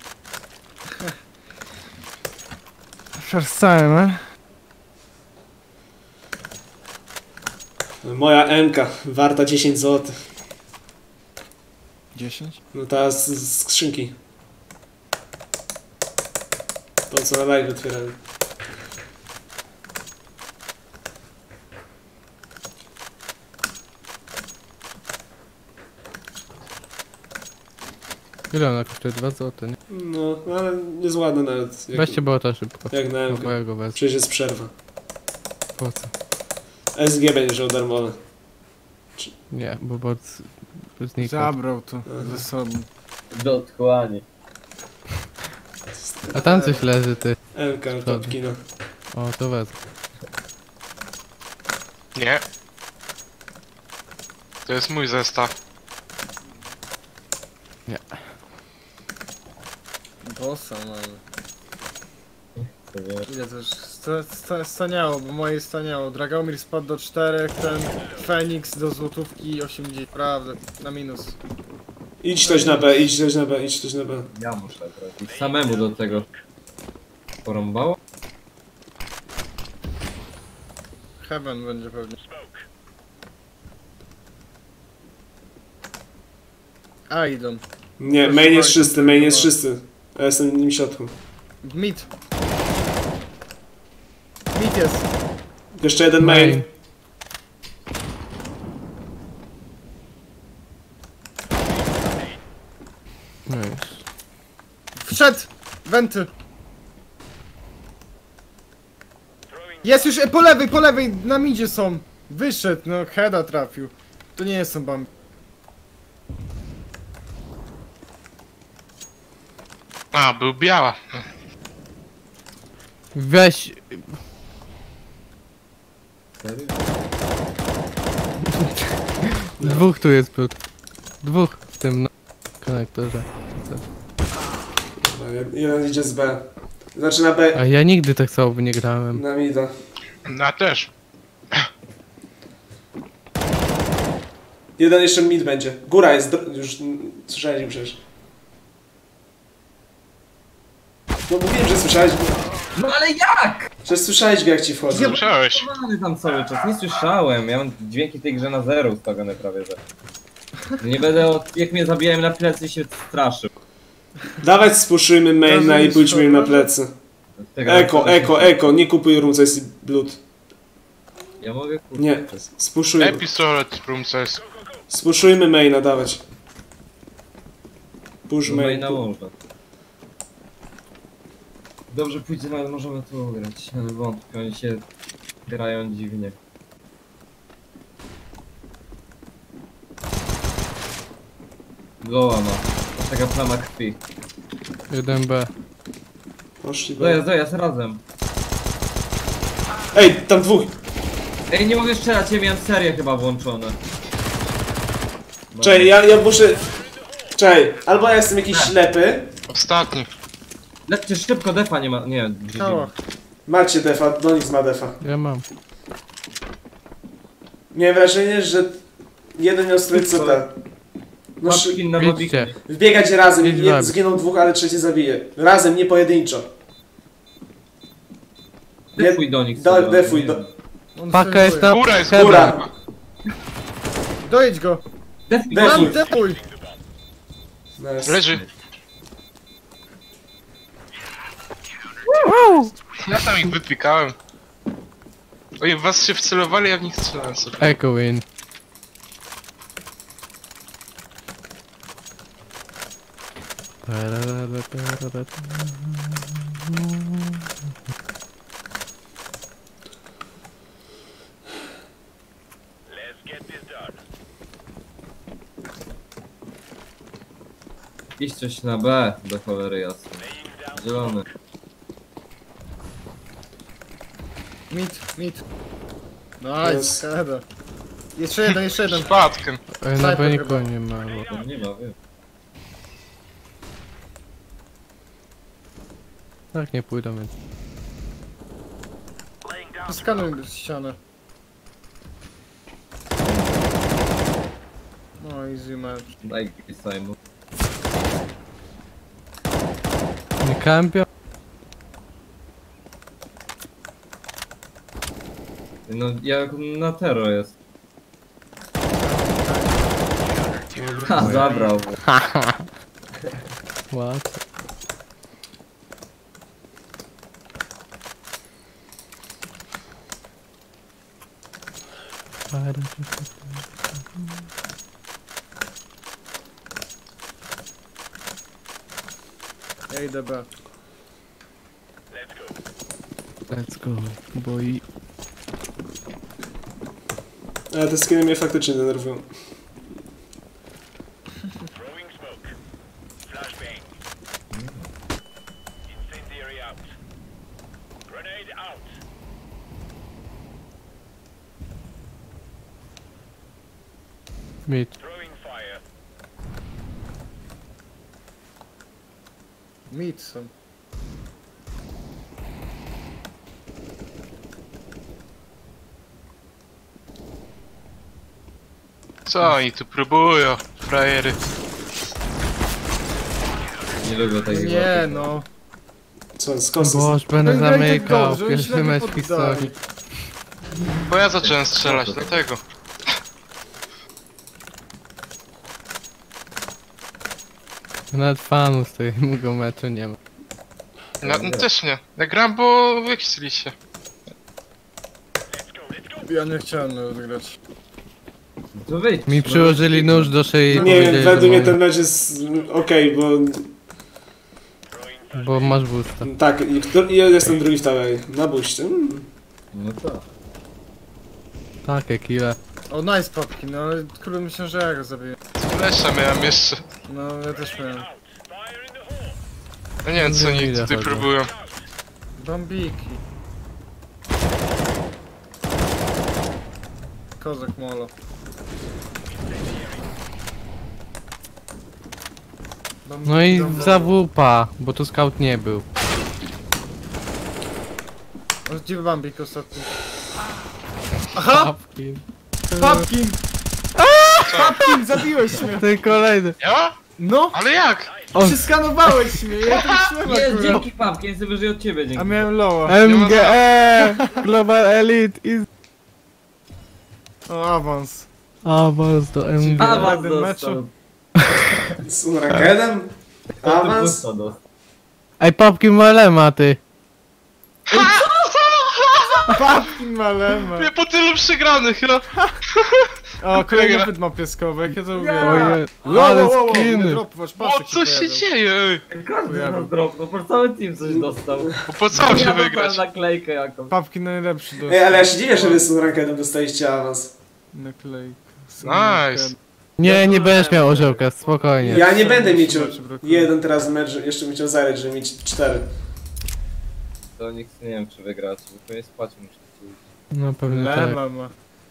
First time, Moja MK, warta 10 zł. 10? No ta z skrzynki. To co na live otwierałem. Ile ona kosztuje? 2 zł, nie? No, ale jest ładny nawet. Weźcie bota szybko. Jak na MK. Bo ja go wezmę. Przecież jest przerwa. Po co? SG będzie żył darmowe. Nie, bo bot znika. Zabrał to ze sobą. Dotchłanie. A tam coś leży, ty. MK, top kino. O, to wezmę. Nie. To jest mój zestaw. Bossa mamy. Ile też staniało, bo moje staniało. Dragomir spadł do 4, ten Feniks do złotówki 80. Prawda, na minus. Idź ktoś na B, idź ktoś na B, idź ktoś na B. Ja muszę trafić. Samemu do tego. Porąbało? Heaven będzie pewnie. A, idą. Nie, main jest czysty, main jest czysty. Ja jestem w nim w środku. Mid. Mid jest. Jeszcze jeden main. Nice. Wszedł! Wenty. Jest już po lewej, na midzie są. Wyszedł, no heada trafił. To nie są bomby. A, był biała. Weź. Serio? Dwóch tu jest brud. Dwóch w tym konektorze. Jeden idzie z B. Znaczy na B. A ja nigdy tak słabo nie grałem. Na mida. No ja też. Jeden jeszcze mid będzie. Góra jest, już słyszałeś go przecież. No mówiłem, że słyszałeś go. No ale jak? Że słyszałeś go jak ci wchodzą. Słyszałeś. Mamy tam cały czas, nie słyszałem. Ja mam dźwięki tej grze na zero ustawione prawie, że... Nie będę, jak mnie zabijałem na plecy, się straszył. Dawać spuszujmy maina i pójdźmy im na plecy. Tego Eko, nie kupuj room, co jest blood. Ja mogę kupić. Nie, spuszujmy. Episolet room size. Spuszujmy maina, dawać. Push main. Na można. Dobrze pójdzie, ale możemy tu ugrać. Ale wątpię, oni się grają dziwnie. Goła ma. Taka plama krwi. 1B. Poszli Dojazd razem. Ej, tam dwóch! Ej, nie mogę strzelać, ja miałem serię chyba włączone. Czekaj, ja muszę... Czekaj, albo ja jestem jakiś ślepy. Ostatni. Lepcie szybko, defa nie ma. Nie, Kała. Macie defa, Donix ma defa. Ja mam. Miałem wrażenie, że jeden miał strój CT. No Łapki na wodiki. Idźcie. wbiegać razem, Idź nie, wam. zginą dwóch, ale trzeci zabije. Razem, nie pojedynczo. Defuj do nich. Defuj, On Paka jest sędzuje. na... Góra jest, heaven. Góra! Dojedź go! Defuj. Defuj. Mam, defuj! Nice. Leży. Ja tam ich wypikałem. Oj, w was się wcelowali, ja w nich strzelałem sobie. Echo win. Iść coś na B, do cholery jasne. Zielony. Mit. Nice, header. Jeszcze jeden. Przypadkiem. Na Sniper beniku chyba. nie ma. No nie ma, wiem. Tak, nie pójdę, więc... Skanuj ścianę. No, easy match. Daj Simon. Nie kampią? No jak na tero jest. Ha, zabrał. Łatwo. Ja idę B. Let's go, boy. Ale te skiny mnie faktycznie denerwują. Mid. Mit są. Co oni tu próbują, frajery? Nie lubię takiego. Nie no. Co, skąd Boż, będę No i graj tak zamykał. dobrze, Pierwszy źle mecz w poddaj. historii. Bo ja zacząłem strzelać, dlatego. Nawet fanu z tego meczu nie ma. No też nie. Ja gram, bo wy chcieliście. Ja nie chciałem nawet grać. To wyjdź. Mi przyłożyli nóż do szyi i Nie powiedzieli, wiem, że według mnie mogę. ten mecz jest okej, bo Bo masz boosta. tak, i ja jestem drugi w tabeli. Na buście. No to. Takie kile. O, nice papki, no ale kurde myślę, że ja go zabiję. Flesza miałem jeszcze. No, ja też miałem. No nie wiem co oni Idę tutaj chodzę. próbują. Bambiki. Kozak molo. No i Bambiki, zawupa, bo tu scout nie był. Prawdziwy bambik ostatni. Aha! Papkin. Papkin! Papkin, zabiłeś mnie! Ten kolejny. Ja? No! Ale jak? On- Przyskanowałeś mnie, ja to myślałem Jest, akurat. dzięki Pumpkin, jestem wyżej od ciebie, A dzięki. miałem loa. MGE! Global Elite is... O, awans. Awans do MGE. Awans Jeden dostał. Z Urakenem? Awans? Dostał. Ej, Papkin ma lema, ty. Papkin ma lemę. Nie po tylu przegranych, no. O, kolejny pyt ma pieskowy, jak ja to lubię. Oje, Wow, ale wow, wow, nie skiny. dropwasz, O, patrz, co się dzieje? Ej? Każdy nas dropnął, po cały team coś dostał. Bo po co się Ja wygrać? dostałem naklejkę jakąś. Papkin najlepszy do... Ej, ale ja się dziwię, że wy z Urakenem dostaliście awans. Naklejka. Nice. Nie, nie będziesz miał orzełka, spokojnie. Ja nie będę mieć Rzeczy brakuje. jeden teraz mecz, jeszcze bym chciał zagrać, żeby mieć 4. To nikt nie wiem czy wygrać, bo pewnie spać muszę. No pewnie tak. Lema ma.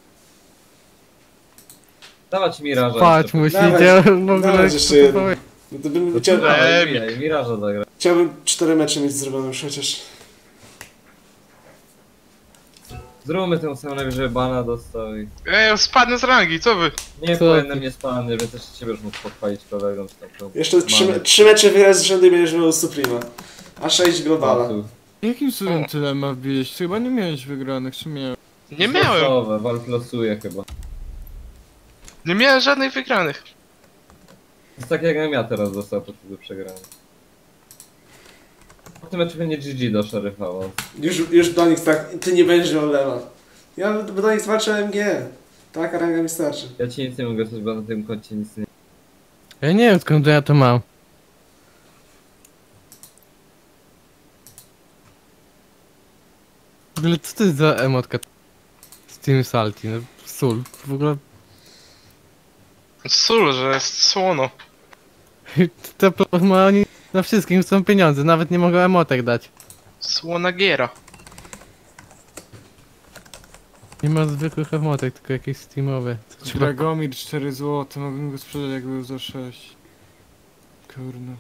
Dawać Miraża Spać jeszcze. musicie, w ogóle... Dawać jeszcze jeden. No to bym chciał, Dawaj, Miraża zagra. chciałbym 4 mecze mieć zrobione już chociaż. Zróbmy tę samą najwyżej bana dostał i... Ej, spadnę z rangi, co wy? Nie Co powinienem ty? nie spalny, więc też ciebie już mógł pochwalić kolegom. Jeszcze 3 mecze wygrać z rzędu i będziesz miał Suprema. A 6 globala. Jakim cudem tyle ma wbiłeś? Ty chyba nie miałeś wygranych, czy miałem? Nie miałem. Walk losuje chyba. Nie miałem żadnych wygranych. To jest tak jak ja teraz dostał po tylu przegrany. Po tym meczu nie GG do szeryfało. Już do nich tak, ty nie będziesz miał lewa. Ja do nich walczę MG. Taka ranga mi starczy. Ja ci nic nie mogę zrobić, bo na tym koncie nic nie... Ja nie wiem skąd ja to mam. W ogóle co to jest za emotka? Steam Salty, no sól. W ogóle Sól, że jest słono. to ma oni na wszystkim są pieniądze, nawet nie mogą emotek dać. Słona giera. Nie ma zwykłych emotek, tylko jakieś steamowe. Co trzeba... Dragomir 4 zł, mogłem go sprzedać jak był za 6. Kurno.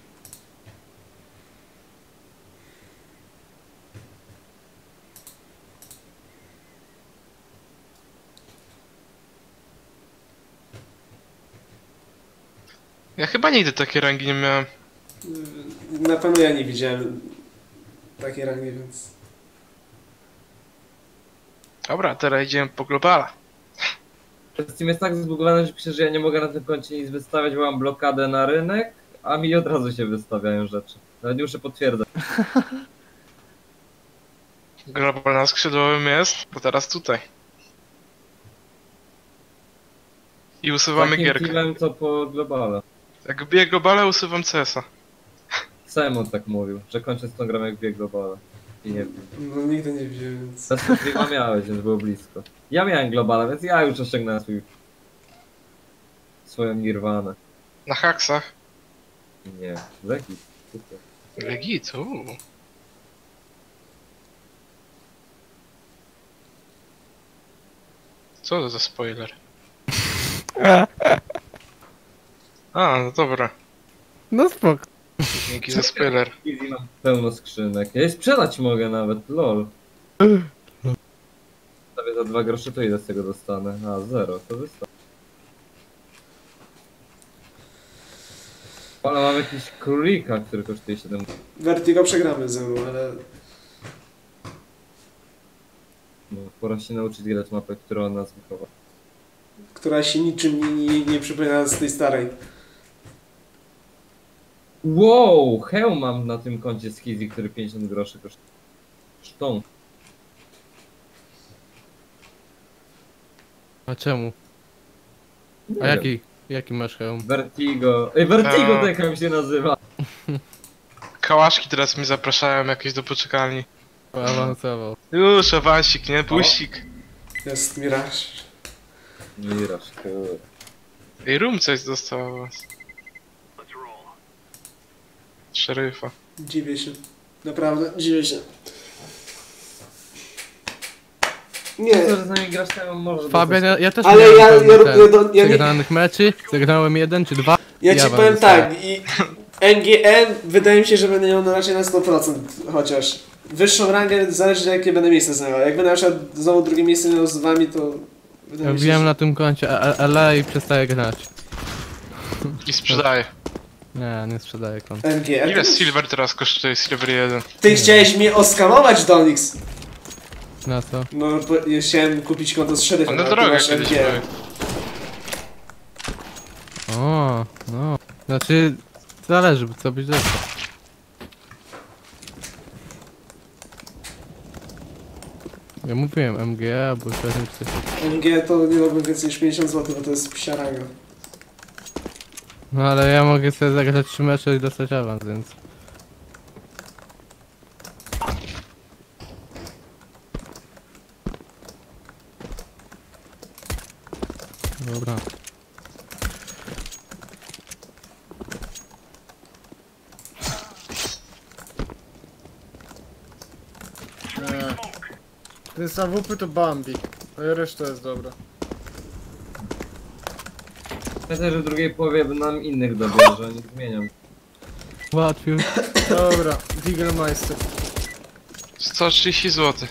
Ja chyba nigdy takiej rangi nie miałem. Na pewno ja nie widziałem takiej rangi, więc... Dobra, teraz idziemy po globala. Steam jest tak zbugowany, że pisze, że ja nie mogę na tym koncie nic wystawiać, bo mam blokadę na rynek, a mi od razu się wystawiają rzeczy. Nawet nie muszę potwierdzać. Global na skrzydłowym jest, bo teraz tutaj. I usuwamy Takim gierkę. teamem co po globale. Jak biję globale, usuwam CS-a. Simon tak mówił, że kończę z tą grą jak bieg globale. I nie wiem. No nigdy nie widziałem, więc... Bez streama miałeś, więc było blisko. Ja miałem globale, więc ja już osiągnąłem swoją nirwanę. Na haksach. Nie, Legit, super. Legit, Co to za spoiler? A, no dobra. No spoko. Dzięki za spoiler. Easy mam pełno skrzynek. Ja je sprzedać mogę nawet, lol. Stawię za 2 grosze, to ile z tego dostanę? A, 0, to wystanę. Ale mam jakiś królika, który kosztuje 7. Vertigo przegramy ze mną, ale... No, pora się nauczyć grać mapę, która od nas wychowa. Która się niczym nie przypomina z tej starej. Wow, hełm mam na tym koncie z Kizi, który 50 groszy kosztuje. Sztą. A czemu? Nie A wiem. jaki masz hełm? Vertigo. Ej, Vertigo A. tak jak się nazywa. Kałaszki teraz mi zapraszają jakieś do poczekalni. Awansował. Już, awansik, nie? Puścik. Jest Mirage. Miraż, kurde. Ej, Rum coś dostał awans. Szeryfa. Dziwię się. Naprawdę, dziwię się. Nie, To, że z nami grasz, to może Fabian, ja też ale miałem ja pełno nie... przegranych meczy, zagrałem 1 czy 2. Ja ci powiem awansowałem. tak, i NGN wydaje mi się, że będę miał na razie na 100% chociaż. wyższą rangę zależy jakie będę miejsce zajmował. Jak będę na przykład znowu drugie miejsce miał z wami, to... wydaje Ja mi się, wbijam że- na tym koncie LA i przestaję grać. I sprzedaję. Nie sprzedaję kont. MG. Ile Silver teraz kosztuje? Silver 1. Ty chciałeś mnie oskamować, Donix! Na co? No, bo ja chciałem kupić konto z szeryfem, One ale ty drogie masz kiedyś MG. były. O, no. Znaczy, zależy, co byś dostał. Ja mówiłem MG albo coś. MG to nie dałbym więcej niż 50 zł, bo to jest psia ranga. No ale ja mogę sobie zagrać 3 mecze i dostać awans, więc... Dobra. Ten z AWP to Bambi, a reszta jest dobra. Myślę, że w drugiej połowie nam innych dobierze, nie zmieniam. Łatwiej. Dobra, Digelmeister. 130 zł.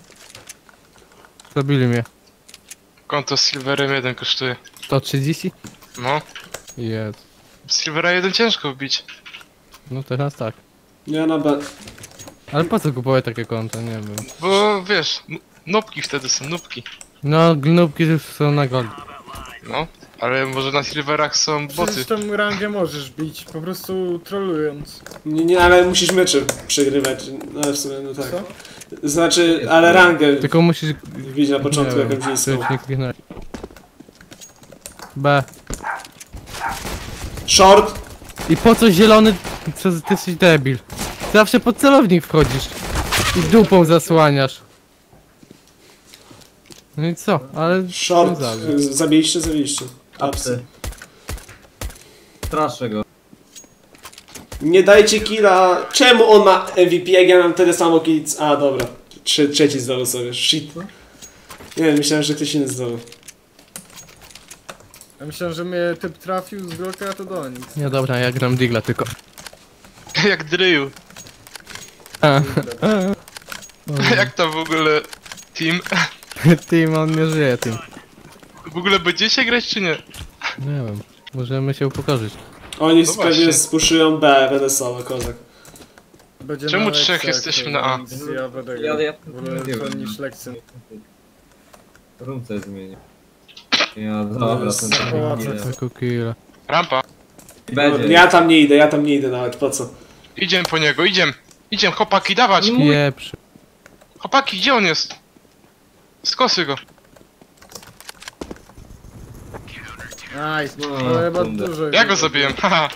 Zabili mnie. Konto z Silverem 1 kosztuje. 130? No. Jest. Silvera 1 ciężko wbić. No teraz tak. Ja na B. Ale po co kupować takie konto? Nie wiem. Bo wiesz, nubki wtedy są, nubki. No, gnubki już są na gold. No. Ale może na Silverach są boty. Przecież tą rangę możesz bić, po prostu trollując. Nie, ale musisz mecze przegrywać. No ale w sumie, no tak. Co? Znaczy, ale rangę Tylko musisz... wbić na początku nie wiem, jakąś niską. coś nie kliknąć. B. Short! I po co zielony? Co ty jesteś debil? Zawsze pod celownik wchodzisz. I dupą zasłaniasz. No i co? Ale... Short! zabił. Zabiliście? Zabiliście. Apsy. Straszę go. Nie dajcie killa. Czemu on ma MVP, jak ja mam tyle samo kill? A, dobra. Trzeci zdobył sobie. Shit. Nie wiem, myślałem, że ktoś inny zdobył. Ja myślałem, że mnie typ trafił z Glocka, a to do nic. Nie dobra, ja gram Digla tylko. Jak Dryu. A, Jak to w ogóle team? Team, on nie żyje, team. W ogóle będziecie grać czy nie? Nie wiem, możemy się upokorzyć. Oni No pewnie właśnie. spuszują B, będę solo, kozak. Będzie Czemu na trzech lekcjach, jesteśmy to na A? nic, Ja będę Ja w ogóle nie to wiem. niż lekcje. Rumce zmienię. Ja, dobra, ten tam Pałace. nie Tylko kill. Rampa. będzie. Ja tam nie idę nawet, po co? Idziemy po niego, idziemy. Idziemy, chłopaki, dawać. Pieprzy. Chłopaki, gdzie on jest? Skosy go. Nice, No, to chyba kurde. dużo. Ja go zabiłem, haha.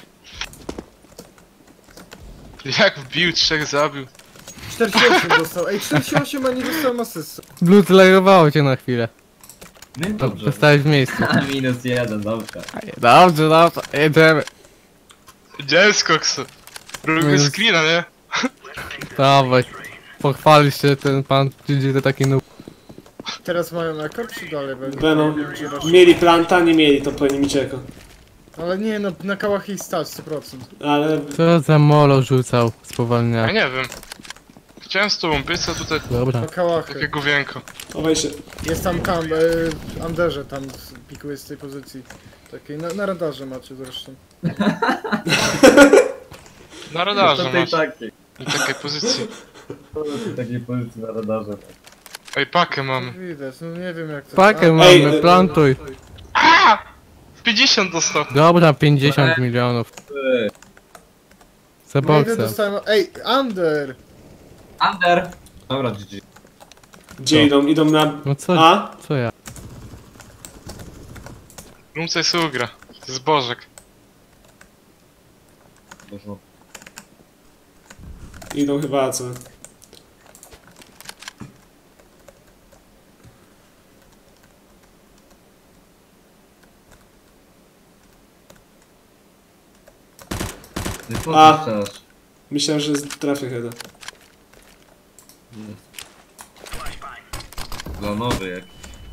Jak wbił, 3 zabił. 48 dostał, ej 48, a nie dostałem asysty. Blood lagowało cię na chwilę. No i To dobrze. przestałeś w miejscu. -1, dobrze. Dobrze, dobrze, jedziemy. Gdzie jest koksu? Robimy Minus- screena, nie? Dawaj. Pochwalisz się, ten pan idzie to taki noob. Teraz mają ekor czy dalej będzie? Będą. Nie wiem, czy raz- Mieli planta, nie mieli, to powinni mieć eko. Ale nie, no na kałach ich stać 100%. Ale Co za molo rzucał Ja spowalniak. nie wiem. Chciałem z tobą być, a tutaj Dobra. Na kałachy. takie główienko. chowaj się. Jest tam w Anderze, tam pikuje z tej pozycji. Takiej, na radarze macie zresztą. Na radarze tej masz. takiej. I takiej pozycji. Takiej pozycji na radarze. Ej, pakę mamy. Widać, no nie wiem jak to... Pakę Ej, mamy, plantuj. A! 50 dostał. Dobra, 50 milionów. Ty. Za No ile boksem. dostałem... Ej, Under! Under! Dobra, GG. Gdzie Co? idą? Idą na No co, A? co ja? Rumce jest ugra. To jest Bożek. Poszło. Idą chyba A, co? Nie po A. co strzelasz? Myślałem, że trafię chyba. Planowy jak.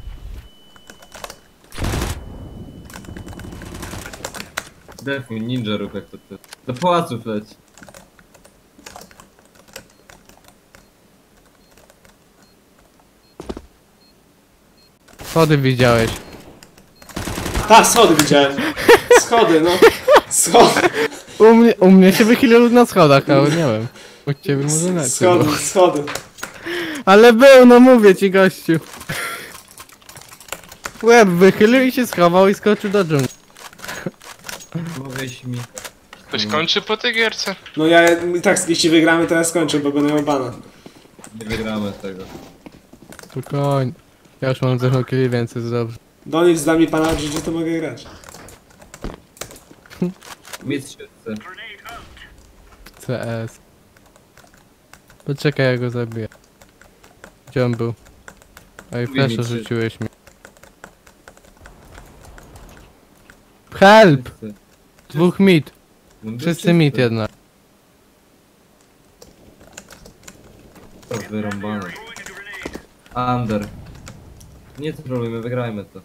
Defuj, ninja rób jak to ty. Do pałaców leć. Schody widziałeś. Ta, schody widziałem. Schody, no. Schody, U mnie się wychylił na schodach, ale nie wiem. U ciebie może nie. schody, schody. Ale był, no mówię ci gościu. Łeb wychylił i się schował i skoczył do dżungli. Mówię mi. Ktoś kończy po tej gierce? No ja i tak, jeśli wygramy, to ja skończę, bo będę miał bana. Nie wygramy tego. Spokojnie. Ja już mam 0 killi, więc jest dobrze. Do nich da mi pana życie, to mogę grać. Mistrz się chce. CS. Poczekaj, ja go zabiję. Gdzie on był? Ej, Mówię mi, flasha czy- rzuciłeś mi. Help! Wszyscy. Dwóch mid. No, Wszyscy mid jednak. To wyrąbane. Under. Nie trolujmy, wygrajmy to.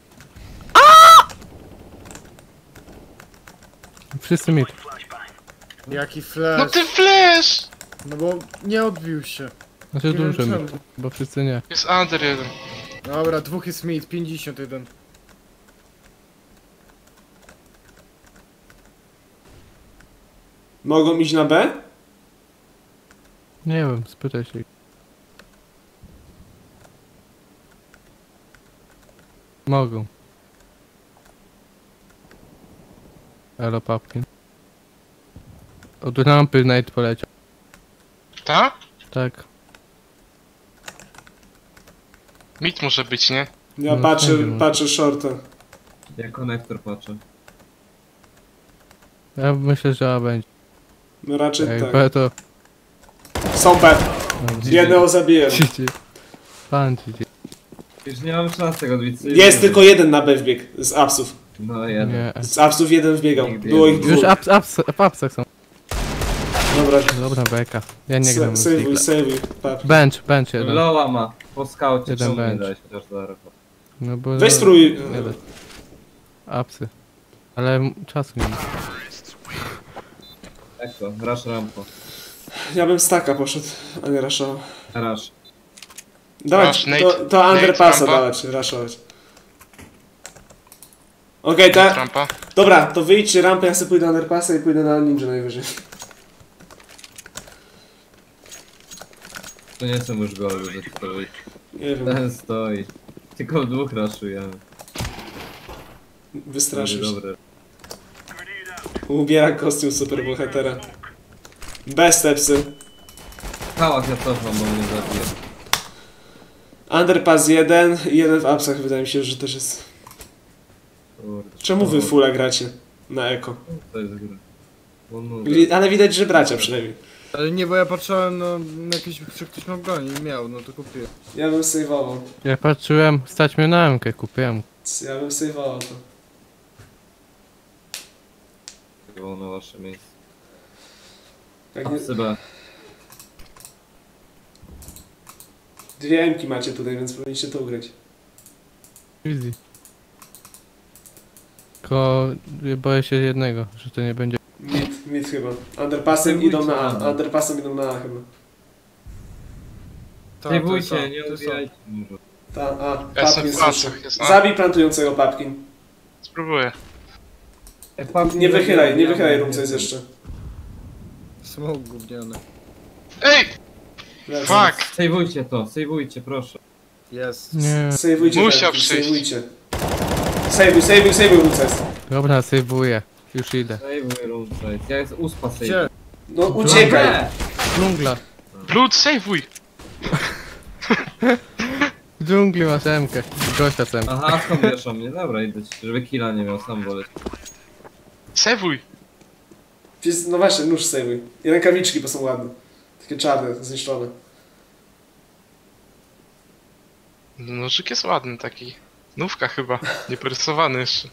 Wszyscy mid. Jaki No flash. ty flash! No bo nie odbił się. Znaczy Nie wiem duży czemu. mid, bo wszyscy nie. Jest under jeden. Dobra, dwóch jest mid, 51. Mogą iść na B? Nie wiem, spytaj się. Mogą. Elo papkin. Od rampy Nate poleciał. Ta? Tak. Mit może być, nie? Ja No, patrzę, wszędzie może. patrzę shorta. Ja konektor patrzę. Ja myślę, że A będzie. No raczej Ej, tak. B to... Są B. Jednego zabiję. Pan ci. Już nie mam szans tego odbić. Jest tylko jeden na B wbieg z apsów. No jeden. Nie. Z apsów jeden wbiegał. Nigdy Było ich jeden. dwóch. Już w apsach są. Dobra. Dobra beka. Ja nie gram z Sejwuj, Digla. sejwuj. Bench jeden. Loła ma. Po skaucie Jeden czemu nie bench. dałeś chociaż za rafał? No bo... Weź spróbuj. Nie da. Apsy. Ale czasu nie ma. Jak to? Rush rampo. Ja bym staka poszedł, a nie raszował. Rush. Dawać, Nate, to underpassa rampa. dawać, raszować. Okej, tak. Rampa. Dobra, to wyjdźcie rampę, ja sobie pójdę na underpassa i pójdę na ninja najwyżej. To nie są już gole, że to wyjść. Nie wiem, Ten stoi. Tylko w dwóch raszujemy. wystraszysz. Dobre. Ubiera kostium superbohatera. Bez stepsy. Hałas ja cofam, bo mnie zabije. Underpass 1 i jeden w apsach wydaje mi się, że też jest. Kurde. Czemu wy fulla gracie na eko? To jest gra. Ale widać, że bracia przynajmniej. Ale nie, bo ja patrzyłem no jakieś, czy ktoś ma broń i miał, no to kupiłem. Ja bym saveował. Ja patrzyłem, stać mnie na MK, kupiłem. Ja bym saveował to. Było na wasze miejsce. Jak nie... Syba. Dwie M-ki macie tutaj, więc powinniście to ugrać. Easy. Tylko boję się jednego, że to nie będzie. Mid chyba. Underpassem idą na A. Underpassem idą na A chyba. Sejwujcie, nie odbijajcie. Ta A. Ja jestem Papkin w słyszy. pasach, jest A. Zabij plantującego Papkin. Spróbuję. Nie wychylaj room, co jest jeszcze. Smoke gówniany. Ej! Fuck! Sejwujcie, proszę. Jest. Nie. Sejwujcie. Musiał Papkin, przyjść. Sejwujcie. Sejwuj Ruces. Dobra, sejwuję. Już idę. Sejwuj roomside. Ja jest uspa Gdzie? sejwuj. No uciekaj. Dżungla. Blood, sejwuj! W dżungli masz MK. Gościa z MK. Aha, skąd wieszą mnie? Dobra, idę ci, żeby killa nie miał, sam woleć. Sejwuj! No właśnie, nóż sejwuj. I rękawiczki, bo są ładne. Takie czarne, zniszczone. Nożyk jest ładny taki. Nówka chyba. Nieporysowany jeszcze.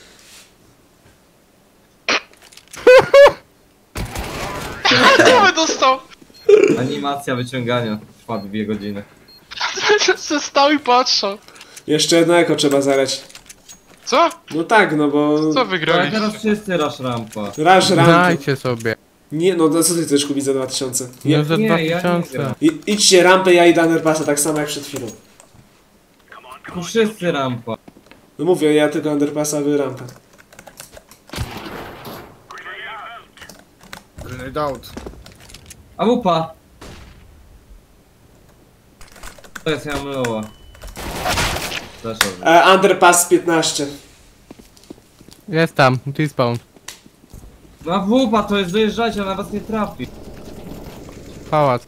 Nie dostał! Animacja wyciągania trwa 2 godziny. Se stał i patrzał. Jeszcze jedno eko trzeba zarać. Co? No tak, no bo... Co Ale wygrali? teraz wszyscy rush rampa. Rush ramp. Dajcie sobie. Nie, no to co ty chcesz kupić za 2000? No za nie, ja nie 2000. gram. Idźcie rampę, ja idę underpassa tak samo jak przed chwilą. Tu wszyscy rampa. No mówię, ja tylko underpassa, wy rampa. Grenade out. A wupa! To jest, ja mam loła. Zeszło. Underpass 15. Jest tam, T-spawn. No a wupa, to jest dojeżdżajcie, ona was nie trafi. Pałac.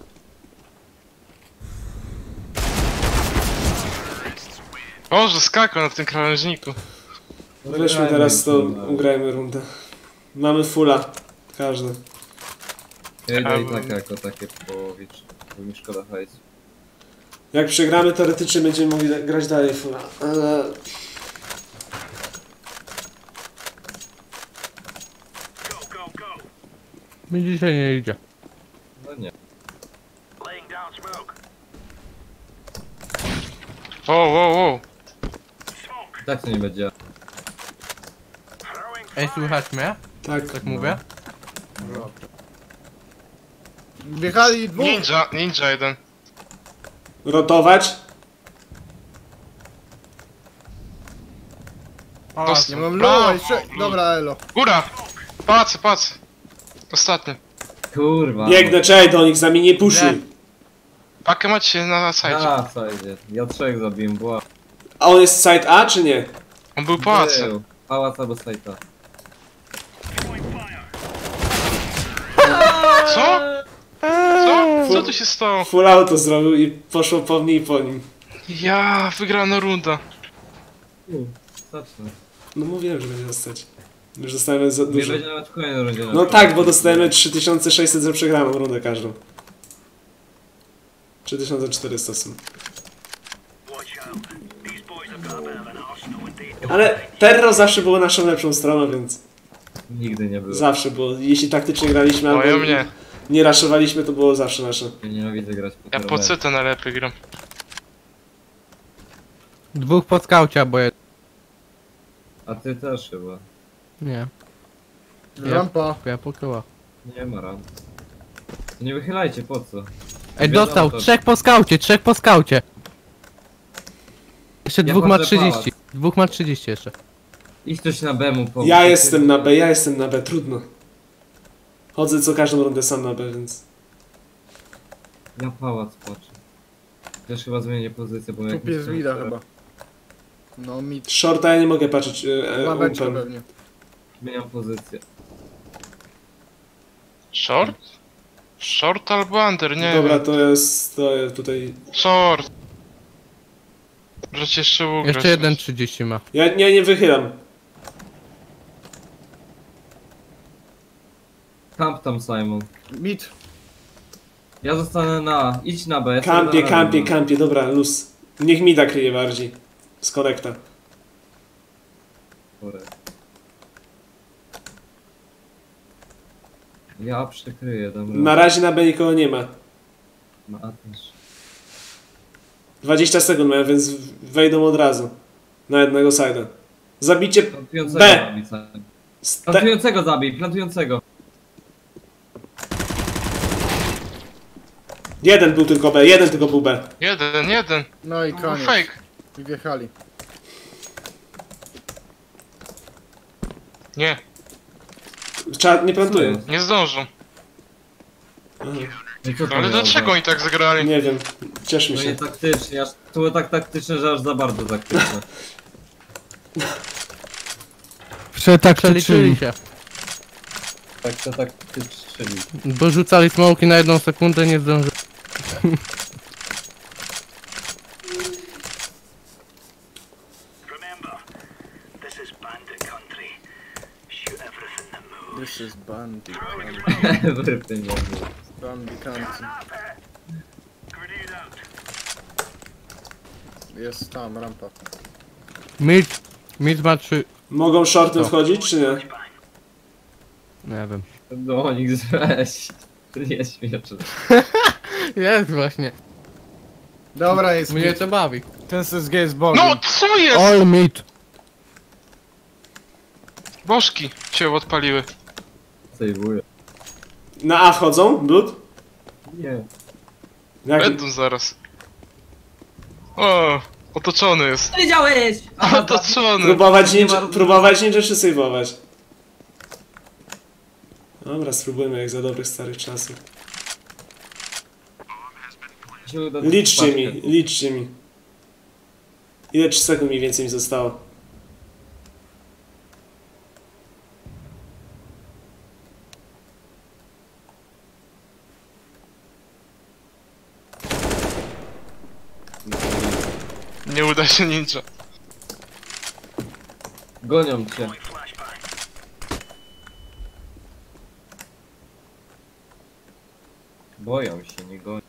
Boże, skakał na tym krawężniku. Weźmy teraz to, ugrajmy rundę. Mamy fulla. Każdy. Ja idę i tak jako takie połowiczne, bo mi szkoda hajsu. Jak przegramy, teoretycznie będziemy mogli grać dalej fulla. Ale... Mi dzisiaj nie idzie. No nie. Wow. I tak to nie będzie. Ej, słychać mnie? Tak. Tak mówię? Wjechali dwóch. Ninja jeden. Rotować. Pałac. Nie mam loa jeszcze. Dobra, elo. Góra! Pałac. Ostatni. Kurwa. Biegnę, czekaj do nich, za mnie nie puszuj. Pakę macie na sajcie. A, co idzie? Ja 3 zabiłem, była. A on jest side A czy nie? On był pałac. Był. Pałac albo sajta. Co? Co? Co tu się stało? Full auto zrobił i poszło po mnie i po nim. Ja, wygrana runda. Zacznę. No mówiłem, że będzie zostać. Już dostajemy za Nie dużo. będzie nawet w kolejnej rundzie. No tak, bo dostajemy 3600 za przegraną rundę każdą. 3400 są. Ale Terro zawsze było naszą lepszą stroną, więc Nigdy nie było. zawsze było. Jeśli taktycznie graliśmy albo Moje mnie. nie raszowaliśmy, to było zawsze nasze. Ja nienawidzę grać po Ja po CT najlepiej gram. Dwóch pod skaucie, bo jest. A ty też chyba. Nie, Rampa. ja pokryła. Nie ma ram. To nie wychylajcie, po co? Ej, Wiadomo, dostał! to- Trzech po skaucie! Jeszcze Ja dwóch ma patrzę 30. pałac. Dwóch ma 30 jeszcze. Idź ktoś na B mu pomóc. Ja jestem na B, trudno. Chodzę co każdą rundę sam na B, więc... Ja pałac patrzę. Też chyba zmienię pozycję, bo Tu jak... pies mida chyba. No mid. Shorta ja nie mogę patrzeć. Ławeczka upem. pewnie. Zmieniam pozycję. Short? Short albo under, nie Dobra, wiem. to jest tutaj... Short. Możecie jeszcze ugrać. Jeszcze jeden 30 ma. Ja nie wychylam. Kamp tam, Simon. Mid. Ja zostanę na... Idź na B. ja sobie Kampie, dobra, luz. Niech mida kryje bardziej. Z konekta. Dobra. Ja przykryję, dobra. Na razie na B nikogo nie ma. Ma też. 20 sekund mają, więc wejdą od razu. Na jednego side'a. Zabicie... Plantującego B. zabij, Simon. Ste... Plantującego zabij, plantującego. Jeden był tylko B, jeden tylko był B. Jeden. No i Był koniec. fake. I wjechali. Nie, Trzeba, nie plantuje. nie zdążą. Aha. No i co to Ale miało dlaczego być? oni tak zagrali? Nie wiem, cieszmy No się. nie taktycznie, aż to było tak taktyczne, że aż za bardzo taktyczne. Przeliczyli się. Tak to taktyczne. Bo rzucali smoki na 1 sekundę, nie zdążyli. This is Bandy. Everything was good. Bandy country. Jest tam, rampa. Mid ma 3. Mogą shortem Co? wchodzić, czy nie? Nie wiem. No nikt weź. Nie śmieszy. Jest właśnie. Dobra, jest Mnie mid. to bawi. Ten SSG jest Bogu. No co jest? All mid. Bożki cię odpaliły. Sejwuję. Na A wchodzą? Blood? Nie. Jak... Będą zaraz. O, Otoczony jest. Co wiedziałeś? Aha, Otoczony. Próbować ninja czy save'ować? Dobra, spróbujmy jak za dobrych starych czasów. Liczcie mi. Ile 3 sekund mniej więcej mi zostało? Nie uda się ninja. Gonią cię. Boją się, nie gonią.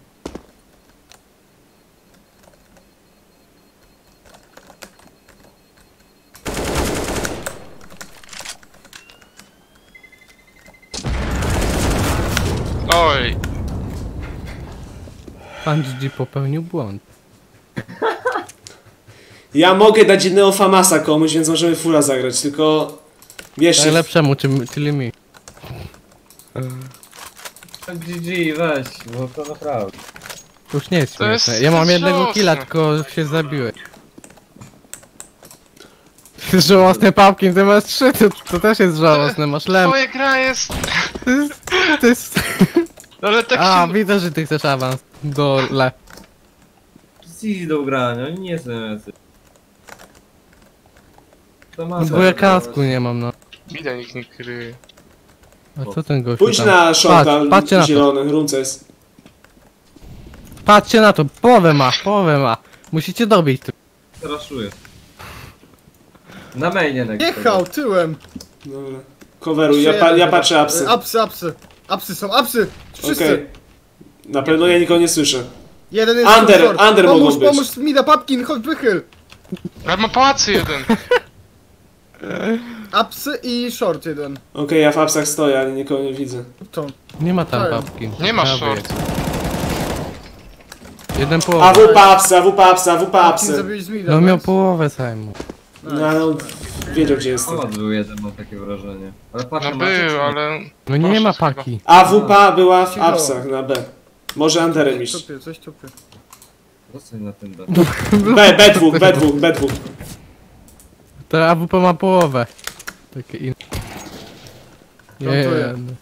Oj. Pan GG popełnił błąd. Ja mogę dać jednego Famasa komuś, więc możemy fula zagrać, tylko... Wiesz... Najlepszemu, czyli mi. GG, weź, bo to naprawdę. To już nie jest To jest śmieszne. Ja mam jednego żałosne. killa, tylko się zabiłeś. Żałosny Pumpkin, ty masz 3, to też jest żałosne, masz lem. Twoja gra jest... To jest... Ale tak A, się... widzę, że ty chcesz awans. Dole. Idź do grania, oni nie są jacy. To ma No bo ja kasku nie mam, no. Widać, nikt nie kryje. A co ten gościu Pójdź tam? na shorta, patrzcie na to. zielony, runces. Patrzcie na to, połowę ma. Musicie dobić to. Raszuję. Na mainie na Jechał tyłem. Dobra. Coveruj, ja patrzę apsy. Apsy. Apsy są, apsy! Wszyscy! Okej. Na pewno ja nikogo nie słyszę. Jeden jest Under mogą być. Pomóż Mida, Pumpkin, chodź wychyl! Ale ma pałacy jeden. Apsy i short jeden. Okej, ja w apsach stoję, ale nikogo nie widzę. To. Nie ma tam Tak. babki. Nie ma Prawie short. jest. Jeden połowę. AWP apsy. Pumpkin zabiłeś z Mida. No miał nice. połowę Simon. No ale on wiedział gdzie jestem. Omad był jeden, mam takie wrażenie. Ale patrz, No był, ale... No nie ma Poszło paki. AWP była w apsach na B. Może Underem iść. Coś tupie. Zostań na tym B. B2. To AWP ma połowę. Takie in... Plantuję. Nie.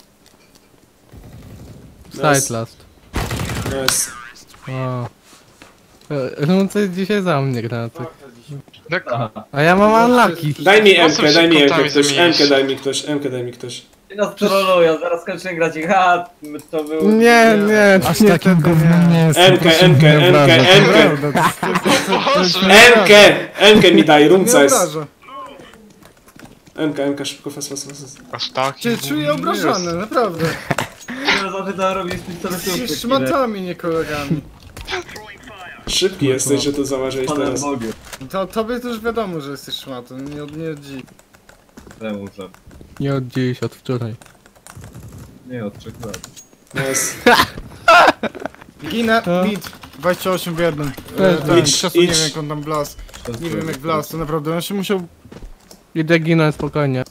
Nice. Side last. Nice. O. No to dzisiaj za mnie gra. Tak. Tak, A ja mam unlucky. Daj mi Po co MK, daj mi się MK kątami ktoś, zamienić? MK daj mi ktoś. I nas trollują, zaraz skończymy grać i ha, to był... Nie. Aż takim gównem nie jest. MK mi daj, Nie rumcajs. obraża. MK, szybko, fast. aż tak. Cię czuję obrażany, naprawdę. Ja zawsze to robię z pistoletów. Jesteś szmatami, nie kolegami. Szybki jesteś, że to zauważyłeś Panem teraz. Bogiem. To tobie też wiadomo, że jesteś szmatą, nie od dziś. Temu, że... Nie od dziś, od wczoraj. Nie, od 3 lat. Nice. Ginę, mid. 28 w jednym. Idź. Nie wiem jak on tam wlazł. Nie wiem jak wlazł, to naprawdę, on się musiał... Idę ginąć spokojnie.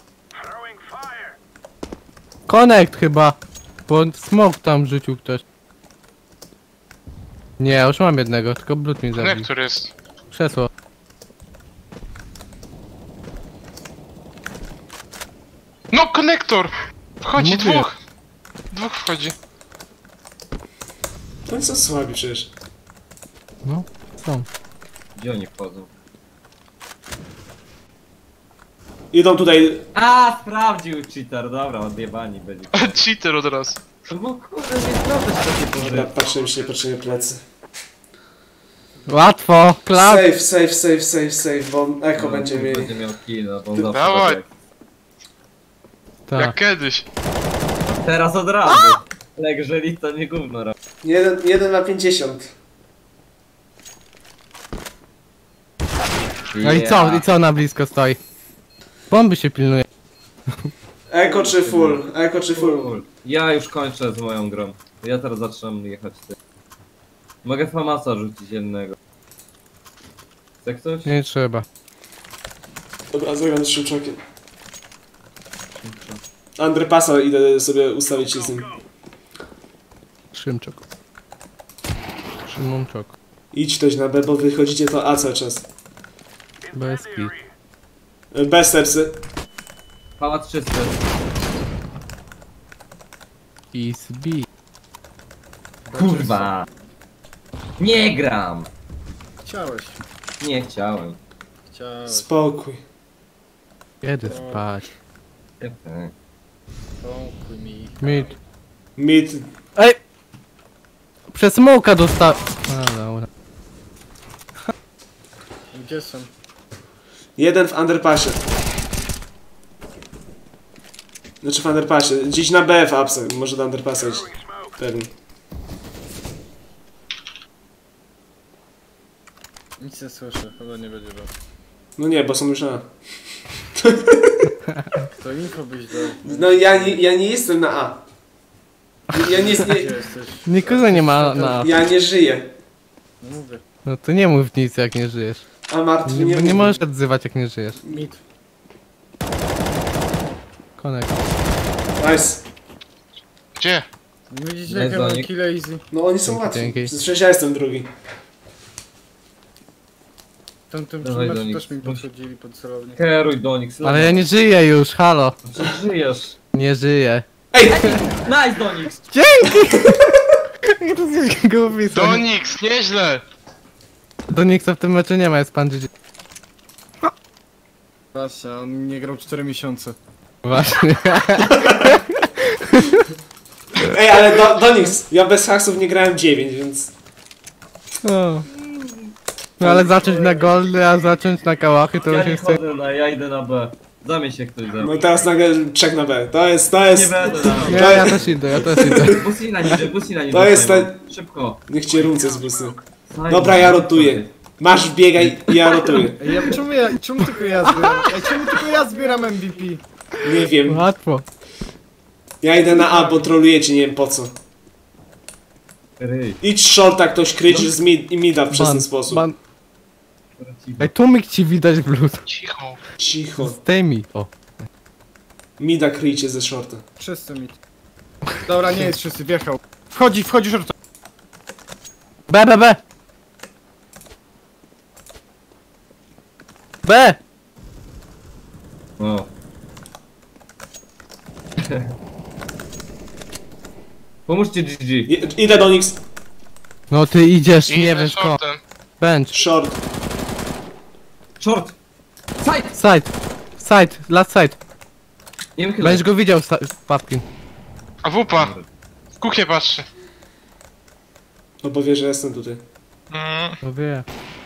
Connect chyba. Bo smoke tam rzucił ktoś. Nie, ja już mam jednego, tylko blut mi zabił. Konektor jest. Krzesło. No, konektor! Wchodzi Mówię. dwóch. Dwóch wchodzi. Oni są słabi przecież. No, są. Gdzie oni wchodzą? Idą tutaj. A, sprawdził cheater, dobra, odjebani byli. Cheater od razu. No bo kurde, nie sprawdzać takie Dobra, pory. patrzymy się, patrzymy plecy. Łatwo, klap. Save, bo echo będziemy mieli. Będzie miał kill, no bo on zawsze Dawaj. tak. Tak. Jak kiedyś. Teraz od razu. Ale jeżeli to nie gówno robi. 1 na 50. No i co? I co na blisko stoi? Bomby się pilnuje. Eko czy full? Ja już kończę z moją grą. Ja teraz zaczynam jechać ty. Mogę Famasa rzucić jednego. Chce ktoś? Nie trzeba. Dobra, zagram z Szymczakiem. Underpassa idę sobie ustawić się z nim. Szymczok. Szymonczok. Idź ktoś na B, bo wychodzicie to A cały czas. Bez kit. Bez stepsy. Pałac czysty. Is B. Kurwa. Nie gram. Chciałeś. Nie chciałem. Chciałeś. Spokój. Kiedy spać? Spokój mi. Mid. Mid. Ej! Przez smoka dostał. A, dobra. Gdzie są? Jeden w underpassie. Znaczy w underpassie. Gdzieś na B w apsach. Może do underpassa iść. Pewnie. Nic nie słyszę, chyba nie będzie dał. No nie, bo są już A. To info byś dał. No ja nie jestem na A. Ja nie, Gdzie nie, jesteś? Nikogo nie ma na. ja nie żyję. No mówię. No to nie mów nic jak nie żyjesz. A martwy Nie, nie nie mówi. możesz odzywać jak nie żyjesz. Mid. Konek. Nice. Gdzie? Widzicie jak ja mam kill easy? No oni są łatwi. Dzięki. Przecież ja jestem drugi. Tym Dawaj do meczu nich. też mi podchodzili pod celownik. Kieruj do nich. Ale ja nie żyję już, halo. Czy żyjesz? Nie żyję. Ej! Nice do nich. To jest głupi są. Donix, nieźle! Do Nixa w tym meczu nie ma, jest pan GG. Właśnie, on nie grał 4 miesiące. Właśnie. Ej, ale do nich. Ja bez haksów nie grałem 9, więc... No. No ale zacząć na goldy, a zacząć na kałachy to Ja już nie jest... chodzę na, ja idę na B. Zamień się ktoś ze No mną. i teraz nagle check na B. To jest... Nie będę na Nie, B. ja też idę, ja też idę. Busina nie To jest Szybko. Niech cię ręce z busy. Simon. Dobra, ja rotuję. Masz wbiegaj i ja rotuję. Ej, czemu tylko ja zbieram? Ej, czemu tylko ja zbieram MVP? Nie wiem. Łatwo. Ja idę na A, bo trolujecie, nie wiem po co. Ryj. Idź shorta ktoś kryć z mida przez ten sposób. Ban. Ej, tłumik ci widać w lód. Cicho. Cicho. Zdejmij. O. Mida kryjcie ze shorta. Wszyscy mid. Dobra, nie jest wszyscy, wjechał. Wchodzi żarto. B, B, B! B! O. Pomóżcie GG. Idę do nich. No ty idziesz, nie Idę wiesz ko. shortem. Bench. Short. Short. Side. Side. Side. Last side. Nie wiem chyba. Będziesz go widział, Papkin. A wupa! W kuchnię patrzy. No bo wie, że jestem tutaj. No wie.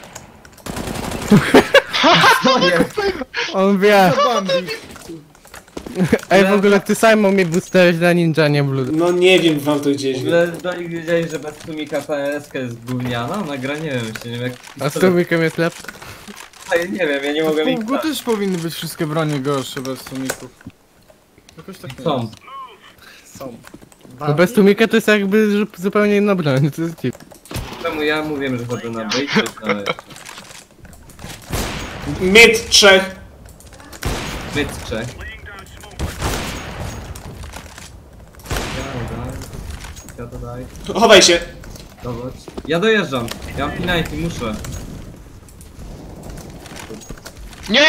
Co jest? On wie. Bambi. Ej, w ogóle ty Simon mnie boosterić na ninja, nie blue. No nie wiem, wam to W gdzieś. ogóle do nich wiedzieli, że bez tłumika PSK jest gówniana? Na gra nie wiem, jeszcze nie wiem jak... A z tumikiem jest lepszy? A ja nie wiem, ja nie mogę W ich... PUBG też powinny być wszystkie bronie gorsze bez sumików. Jakoś tak nie Są. jest. Są. No bez tumika to jest jakby zupełnie inna broń, to jest dziwne. Czemu ja mówiłem, że chodzę na B i coś na Mid 3. wytcze. Ja to daj. Chowaj się. Zobacz. Ja dojeżdżam. Ja mam pinajki, muszę. Nie!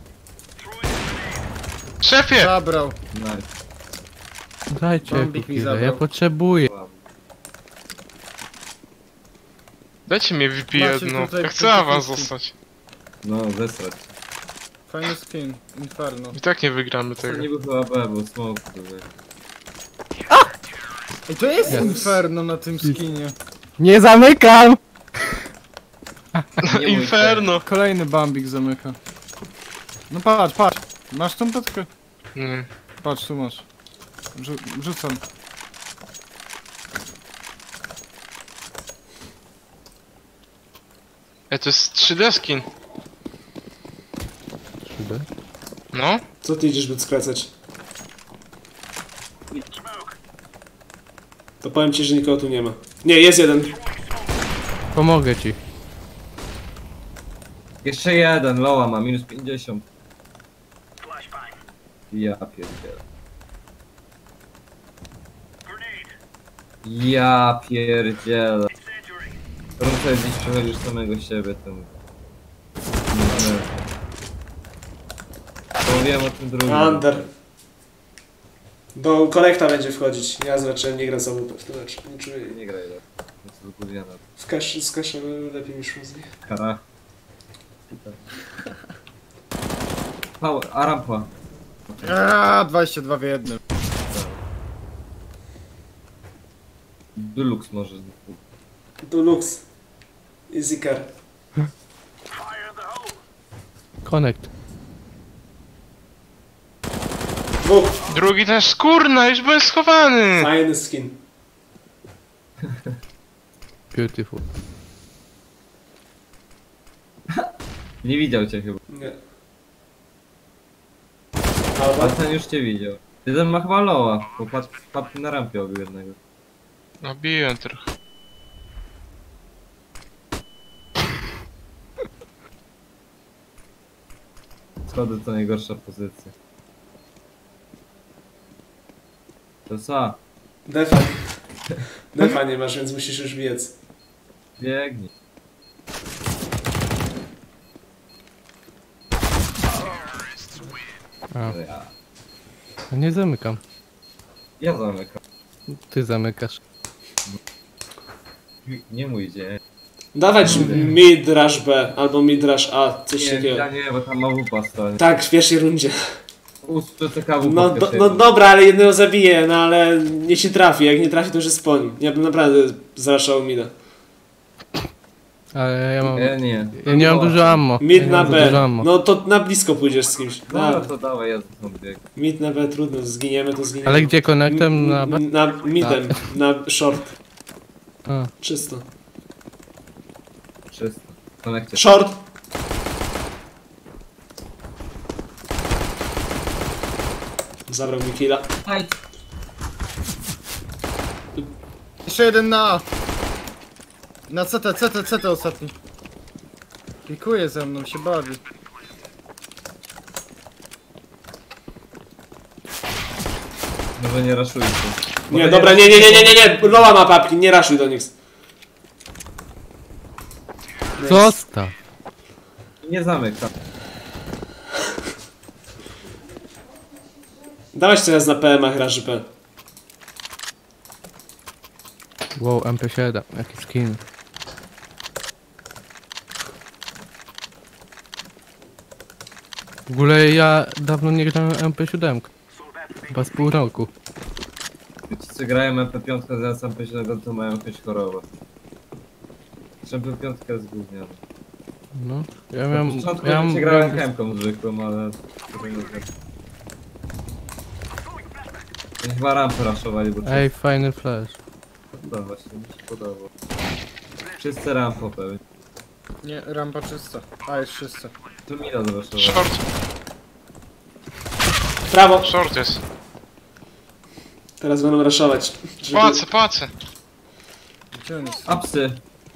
Szefie! Zabrał. Nice. Dajcie Bombik mi chwilę, ja zabrał. potrzebuję. Dajcie mi VP Macie jedno. tutaj Ja chcę awans punkty. zostać. No, zesrać. Fajny skin. Inferno. I tak nie wygramy To tego. nie był chyba B, bo smoke tutaj. Ej, to jest Inferno na tym skinie. Nie zamykam! Nie mój Inferno! Kolejny Bambik zamyka. No patrz, patrz. Masz tą petkę? Nie. Patrz, tu masz. Rzucam. Ej, to jest 3D skin. No? Co ty idziesz by skracać? To powiem ci, że nikogo tu nie ma. Nie, jest jeden. Pomogę ci. Jeszcze jeden, Loa ma, minus 50. Ja pierdzielę. Ja pierdzielę. Ruszaj, gdzieś przechodzisz samego siebie, ten... Bo wiem o tym drugim. Under. Do kolekta będzie wchodzić. Ja zacząłem nie gram samą w tym meczu. Nie czuję. Nie graj tak. Jest zgubiona. Z cash lepiej mi szło z nich. Kara. A rampa. 22 w jednym. Dulux może. Dulux. Easy car. Connect. Dwóch. Drugi też, kurna, już byłem schowany! Fajny skin. Beautiful. Nie widział cię chyba. Nie. A Albo. ten już cię widział. Jeden ma chyba loa, bo patrz na rampie obił jednego. No biłem trochę. Schody to najgorsza pozycja. To co? Defa. Defa nie masz, więc musisz już biec. Biegnij. A, Ja, no nie zamykam. ja zamykam. Ty zamykasz. Nie mój dzień. Dawać mid rush B albo mid rush A, coś Nie, takiego. ja nie, bo tam ma wupa stanie. Tak, w pierwszej rundzie. CK wupa No, no dobra, ale jednego zabiję, no ale nie się trafi. Jak nie trafi, to już jest po nim. Ja bym naprawdę zraszał mida. Ale ja mam... Ja nie. Ja nie mam dużo ammo. Mid Ja nie na mam za dużo B. ammo. No to na blisko pójdziesz z kimś. No Na, to dawaj, ja stąd bieg. mid na B trudno, zginiemy to zginiemy. Ale gdzie connectem na B? Na midem, na short. A. Czysto. Czysto. Konekcie. Short! Zabrał mi killa. Jeszcze jeden na A. Na CT ostatni. Pikuje ze mną, się bawi. Może nie raszujcie. Nie, dobra, nie. Loa ma papki, nie raszuj do nich. Zostaw. Nie zamykam. Dawać teraz na PM-ach raży P. Wow, MP7, jaki skin. W ogóle ja dawno nie grałem MP7. Chyba z pół roku. Ci co grają MP5 zamiast MP7 to mają jakąś chorobę. MP5 jest gówniana. No, ja Na miałem... początku Ja się grałem chemką zwykłą, ale... Chyba rampę raszowali, bo Ej, fajny flash. to właśnie mi się podobało. Wszyscy rampą pewnie. Nie, rampa czysta. A, jest czysta. Tu Milo zraszowali. Short, Prawo! short jest. Teraz będą raszować. Żeby... Pace. Gdzie on jest? Apsy!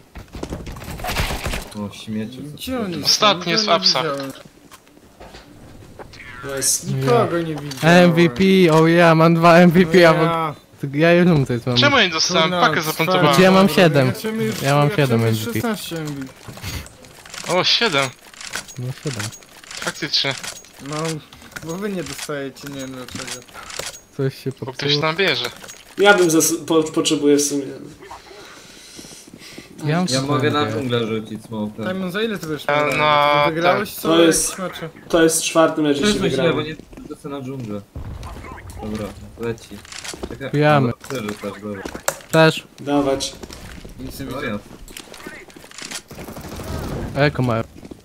O, śmieciu. co Gdzie on jest? Ostatni jest w Nikogo nie apsach. widziałem. Nice. Nikogo nie widziałem. MVP, oh ja, mam 2 MVP, a bo... Ja. Ja jedną coś mam. Czemu nie dostałem? Kurna, Pakę cfel. zaplantowałem. Ja mam 7. Zobaczymy, Ja mam 7 zobaczymy MVP. 16 MVP. O, 7. No 7. Faktycznie. No, bo wy nie dostajecie, nie wiem dlaczego. Coś się Bo ktoś popsuło. tam bierze. Ja bym potrzebuję w sumie. Ja, Ja mogę na dżunglę rzucić smoke. Timon, za ile ty wiesz? No, Wygrałeś tak. co? To jest- Mecze? To jest czwarty mecz, jeśli Przesuń się, bo wygramy. nie docę na dżunglę. Dobra, leci. Czekaj, Wbijamy. Ty rzucasz, dobra. też. Dawać. Nic nie No widziałem. ja. Eko mają.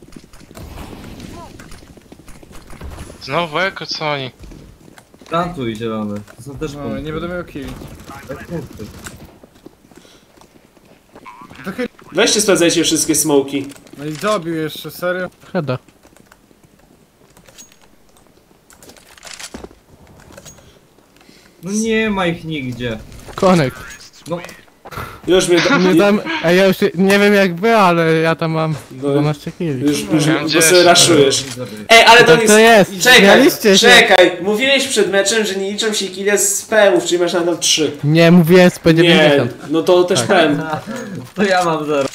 Znowu eko, co oni? Plantuj zielony. To są też No, punkty. nie będę miał killi. Tak, punkty. Weźcie sprawdzajcie wszystkie smoki. No i dobił jeszcze, serio? Heda. No nie ma ich nigdzie. Connect. No, Już mnie... Nie tam, a ja już nie wiem jak wy, ale ja tam mam No, 12 killi. już Miałem bo 10. sobie raszujesz. widzowie. Ej, ale to Tak nie to jest. Czekaj, Śmialiście się. czekaj. Mówiłeś przed meczem, że nie liczą się kile z PM-ów, czyli masz nadal 3. Nie, mówiłem z Nie, P90. no to też PM. To ja mam 0.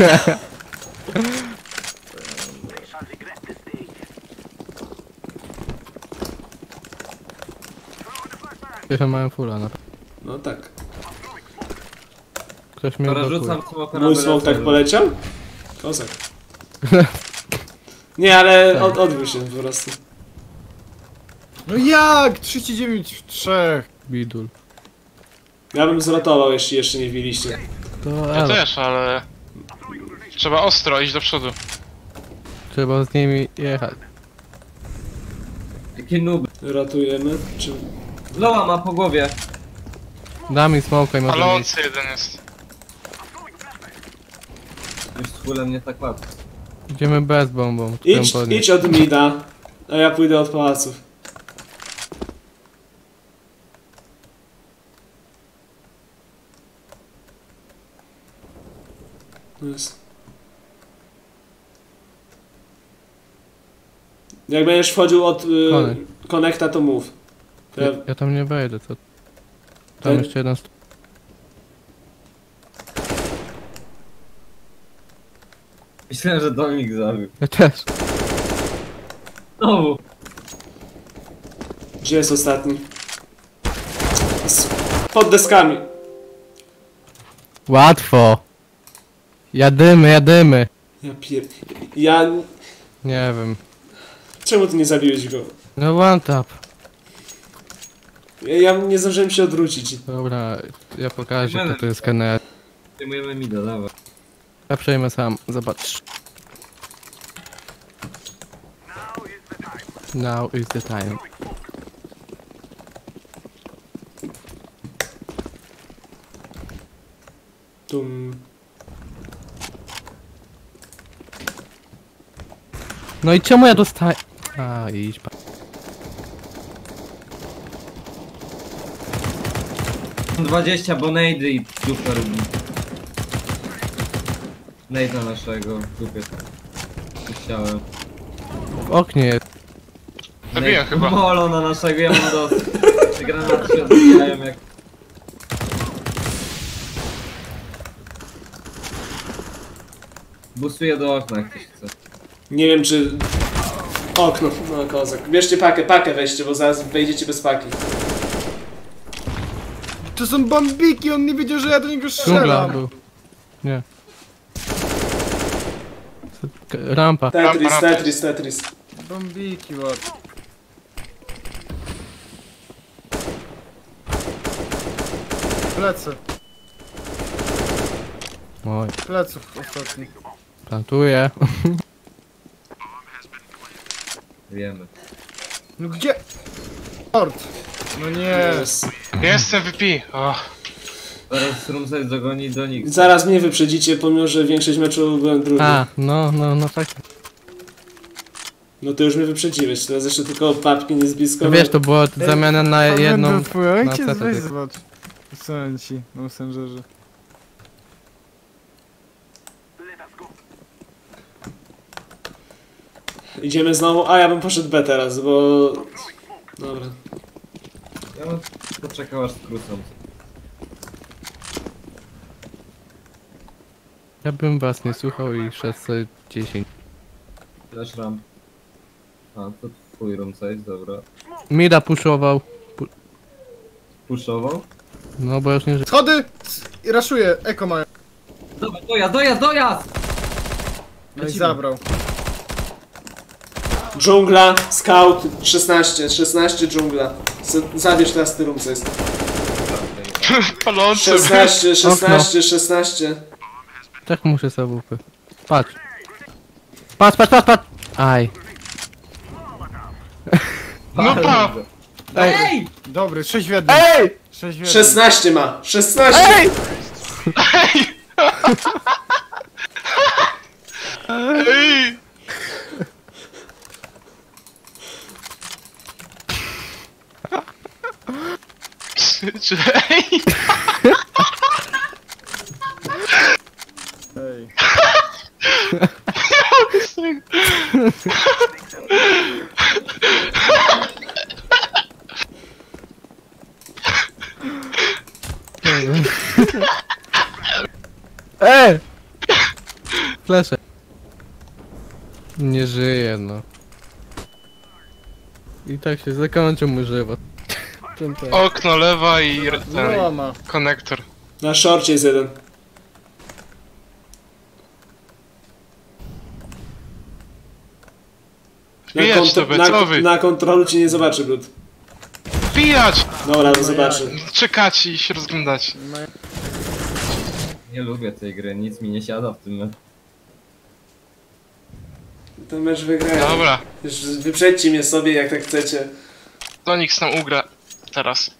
Jeszcze mają fulla na pewno. No tak. Ktoś mnie Dobra, blokuje. rzucam smoka na Mój byle smok tak celu. poleciał? Kozak. Nie, ale odbił się po prostu. No jak? 39 w 3. Bidul. Ja bym zrotował, jeśli jeszcze nie wbiliście. To Ja elo. też, ale... Trzeba ostro iść do przodu. Trzeba z nimi jechać. Jaki noob. Ratujemy, czy... Loa ma po głowie. Da mi smoka i może mieć. Palący jeden jest. Już z fullem nie tak łatwo. Idziemy bez bombą. Idź od mida, a ja pójdę od pałaców. Jest. Jak będziesz wchodził od Konek. konekta, to mów. To ja, Ja tam nie wejdę, co? Tam Ten- jeszcze jeden Myślałem, że Dominik zabił. Ja też. Znowu. gdzie jest ostatni? Pod deskami. Łatwo. Jadymy. Ja pier... Ja... Nie wiem. Czemu ty nie zabiłeś go? No one tap. Ja nie zdążyłem się odwrócić. Dobra, ja pokażę, kto to jest Kenner. Przejmujemy mida, dawaj. Ja przejmę sam, zobacz. Now is the time. Tum. No i czemu ja dostaję... A, idź pa... 20, bo nade i dupę robi. Nade na naszego, dupie. Chciałem. W oknie jest. Zabiłem chyba. Molo na naszego, ja mam dosyć. Te granaty się odbijają jak... Busuję do okna, jak ktoś chce. Nie wiem czy... Okno, no kozak. Bierzcie pakę weźcie, bo zaraz wejdziecie bez paki. To są bombiki, on nie wiedział, że ja do niego Dżungla strzelam. był. Nie. Rampa. Tetris. Bombiki, ład. Plecy, Oj, pleców ostatni. plantuję. Wiemy. No gdzie? Port. No nie. Yes. Jest MVP. Oh. Teraz Rumsaj dogoni do nich. Zaraz mnie wyprzedzicie, pomimo że większość meczu byłem drugi. A, no tak. No to już mnie wyprzedziłeś, teraz jeszcze tylko papki nie jest blisko. No wiesz, to było zamiana na jedną... na Pamiętam, setę weź tylko. zobacz. Wysłałem ci na Messengerze. Idziemy znowu, a ja bym poszedł B teraz, bo... Dobra. Ja bym poczekał aż skrócą. Ja bym was nie słuchał i 610. Flash ramp. A, to twój Rumsaj, dobra. Mida puszował. Puszował. No bo już nie żyje. Schody! I raszuję, eko mają. Dobra, dojazd! No i Lecimy. zabrał. Dżungla, scout, 16 dżungla. Zabierz teraz ty room, co jest. Palący. 16. Tak muszę sobie łupy. Patrz. Patrz! Aj. No pa! Ej! Dobry, 6 w 1. Ej! 6 w 1. 16 ma, 16! Ej! Ej! Ej! Ej. Ej! flesze. Nie żyje, no. I tak się zakończył mój żywot. Okno, lewa i ten Łama. konektor. Na szorcie jest jeden. Wbijać to becowy. Na kontrolu cię nie zobaczy, Blut. Wbijać! Dobra, no zobaczy. Czekać i się rozglądać. Nie lubię tej gry, nic mi nie siada w tym meczu. Ten mecz wygrałem. Dobra, Już wyprzedźcie mnie sobie, jak tak chcecie. Donix nam ugra teraz.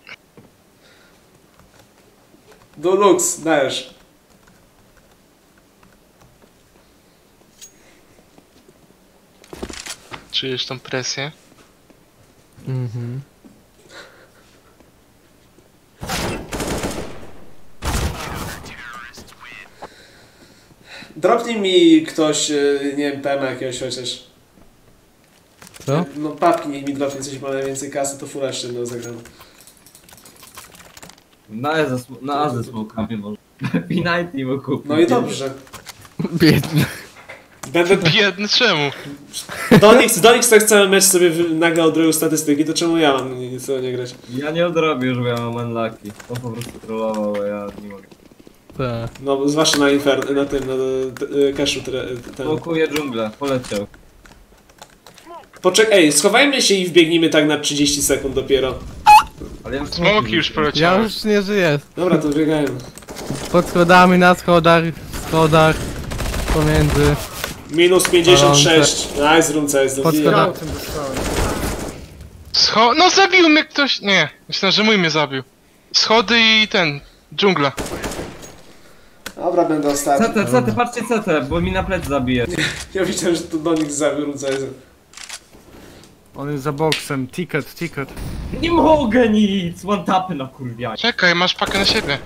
Do Lux, dajesz. Czujesz tą presję? Mhm. Dropnij mi ktoś, nie wiem, PM jakiegoś chociaż. Co? No papki niech mi dropnie coś, bo najwięcej kasy to full jeszcze do zagrania. Na A ze smokami może. P90 mu kupił. No i dobrze. Biedny. Będę... Biedny czemu? Donix tak cały mecz sobie nagle odrobił statystyki, to czemu ja mam nic nie grać? Ja nie odrobię już, bo ja mam unlucky. On po prostu trollował, a ja nie mogę. Tak. No, zwłaszcza na Inferno, na tym, na cashu ten. Blokuje dżunglę, poleciał. Ej, schowajmy się i wbiegnijmy tak na 30 sekund dopiero. Ale ja już Smoki już Ja poleciały. już nie żyję. Dobra, to biegajmy. Pod schodami, na schodach, pomiędzy. Minus 56. Nice, rumca jest Pod dobija. schodami. Ja o tym dostałem. No zabił mnie ktoś! Nie, myślałem, że mój mnie zabił. Schody i ten, dżungla. Dobra, będę ostatni. CT, patrzcie CT, bo mi na plec zabije. Ja widziałem, że to Donix zabił rumca jest. On jest za boksem. Ticket. Nie mogę nic! One tapy na kurwianie. Czekaj, masz pakę na siebie.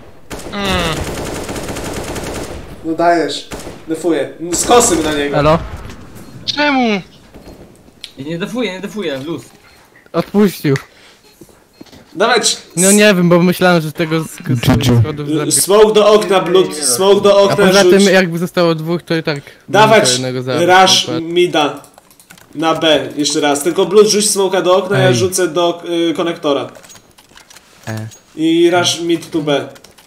No dajesz. Defuję. Z kosym na niego. Elo? Czemu? I nie defuję, luz. Odpuścił. Dawać. No nie wiem, bo myślałem, że tego z schodów zabił. Smoke do okna, Blood. Smoke do A okna poza tym rzuć. jakby zostało dwóch, to i tak... Dawać. jednego zabił. Rush mida. Na B. Jeszcze raz. Tylko Blood rzuć smoka do okna, ja Ej. rzucę do konektora. E. I rush mid to B.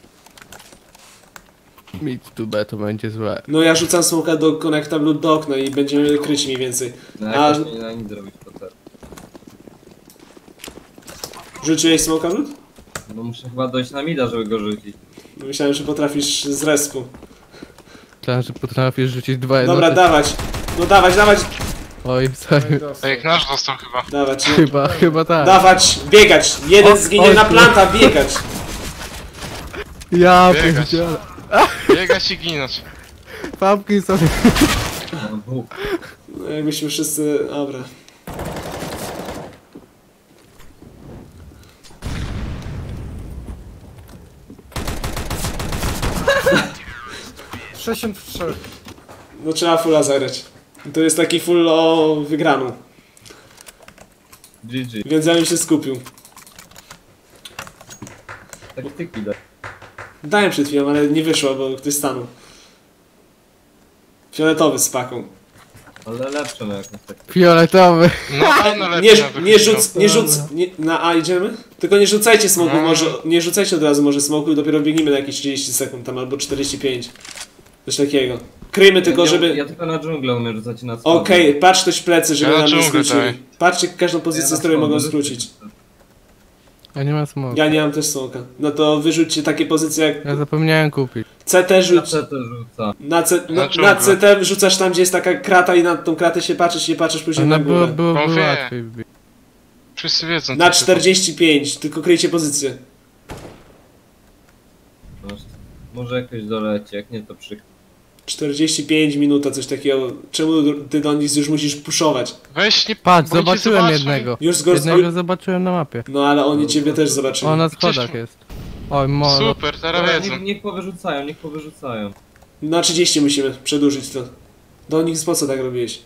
Mid to B to będzie złe. No ja rzucam smoka do konekta, Blood do okna i będziemy kryć mniej więcej. No A- jak nie na nic zrobić potem. Rzuciłeś smoka, Blood? No muszę chyba dojść na mida, żeby go rzucić. No myślałem, że potrafisz z respu. Myślałem, że potrafisz rzucić dwa jednoty. Dobra, dawać. No dawać. Oj, No sorry. i dostał. Tak jak nasz dostał chyba. Dawać. No. Chyba tak. Dawać, biegać. Jeden O, zginie oj, na tu. planta, biegać. Ja Biegać. pierdzielę. Biegać i ginąć. Papki sobie. No Bóg. No jakbyśmy wszyscy... Dobra. W 63. No trzeba fulla zagrać. To jest taki full o wygraną. GG. Więc ja bym się skupił. Taktyki da. Dałem przed chwilą, ale nie wyszło, bo ktoś stanął. Fioletowy z paką. Ale lepsze na jakąś taktykę. Fioletowy. No, no Nie, lepiej nie rzuc... Nie, na A idziemy? Tylko nie rzucajcie smoku, może... Nie rzucajcie od razu może smoku i dopiero biegniemy na jakieś 30 sekund tam, albo 45. Coś takiego. Kryjmy tylko, żeby... Ja tylko na dżunglę umiem rzucać na schody. Okej, patrz ktoś w plecy, żeby Ja na nam nie dżunglę skrócili. daj. Patrzcie każdą pozycję, na z której schody mogą rzucę. skrócić. A nie ma smoku. Ja nie mam też smoka. No to wyrzućcie takie pozycje jak Ja zapomniałem kupić. CT Na rzuć. CT rzuca. Na dżunglę. CT rzucasz tam, gdzie jest taka krata i na tą kratę się patrzysz, nie patrzysz później Ona na górę. było Mówię. łatwiej wbić. Wszyscy wiedzą. Na co to 45, tylko kryjcie pozycję. Może jakoś doleci, jak nie to przy... 45 minuta, coś takiego. Czemu ty do nich już musisz puszować? Weź nie... Patrz, bo ci zobaczyłem zobaczą. jednego. Już z Jednego zobaczyłem na mapie. No ale oni ciebie też zobaczyli. O, na schodach jest. Oj, molo. Super, teraz wiedzą. Niech powyrzucają. Na 30 musimy przedłużyć to. Do nich po co tak robiłeś?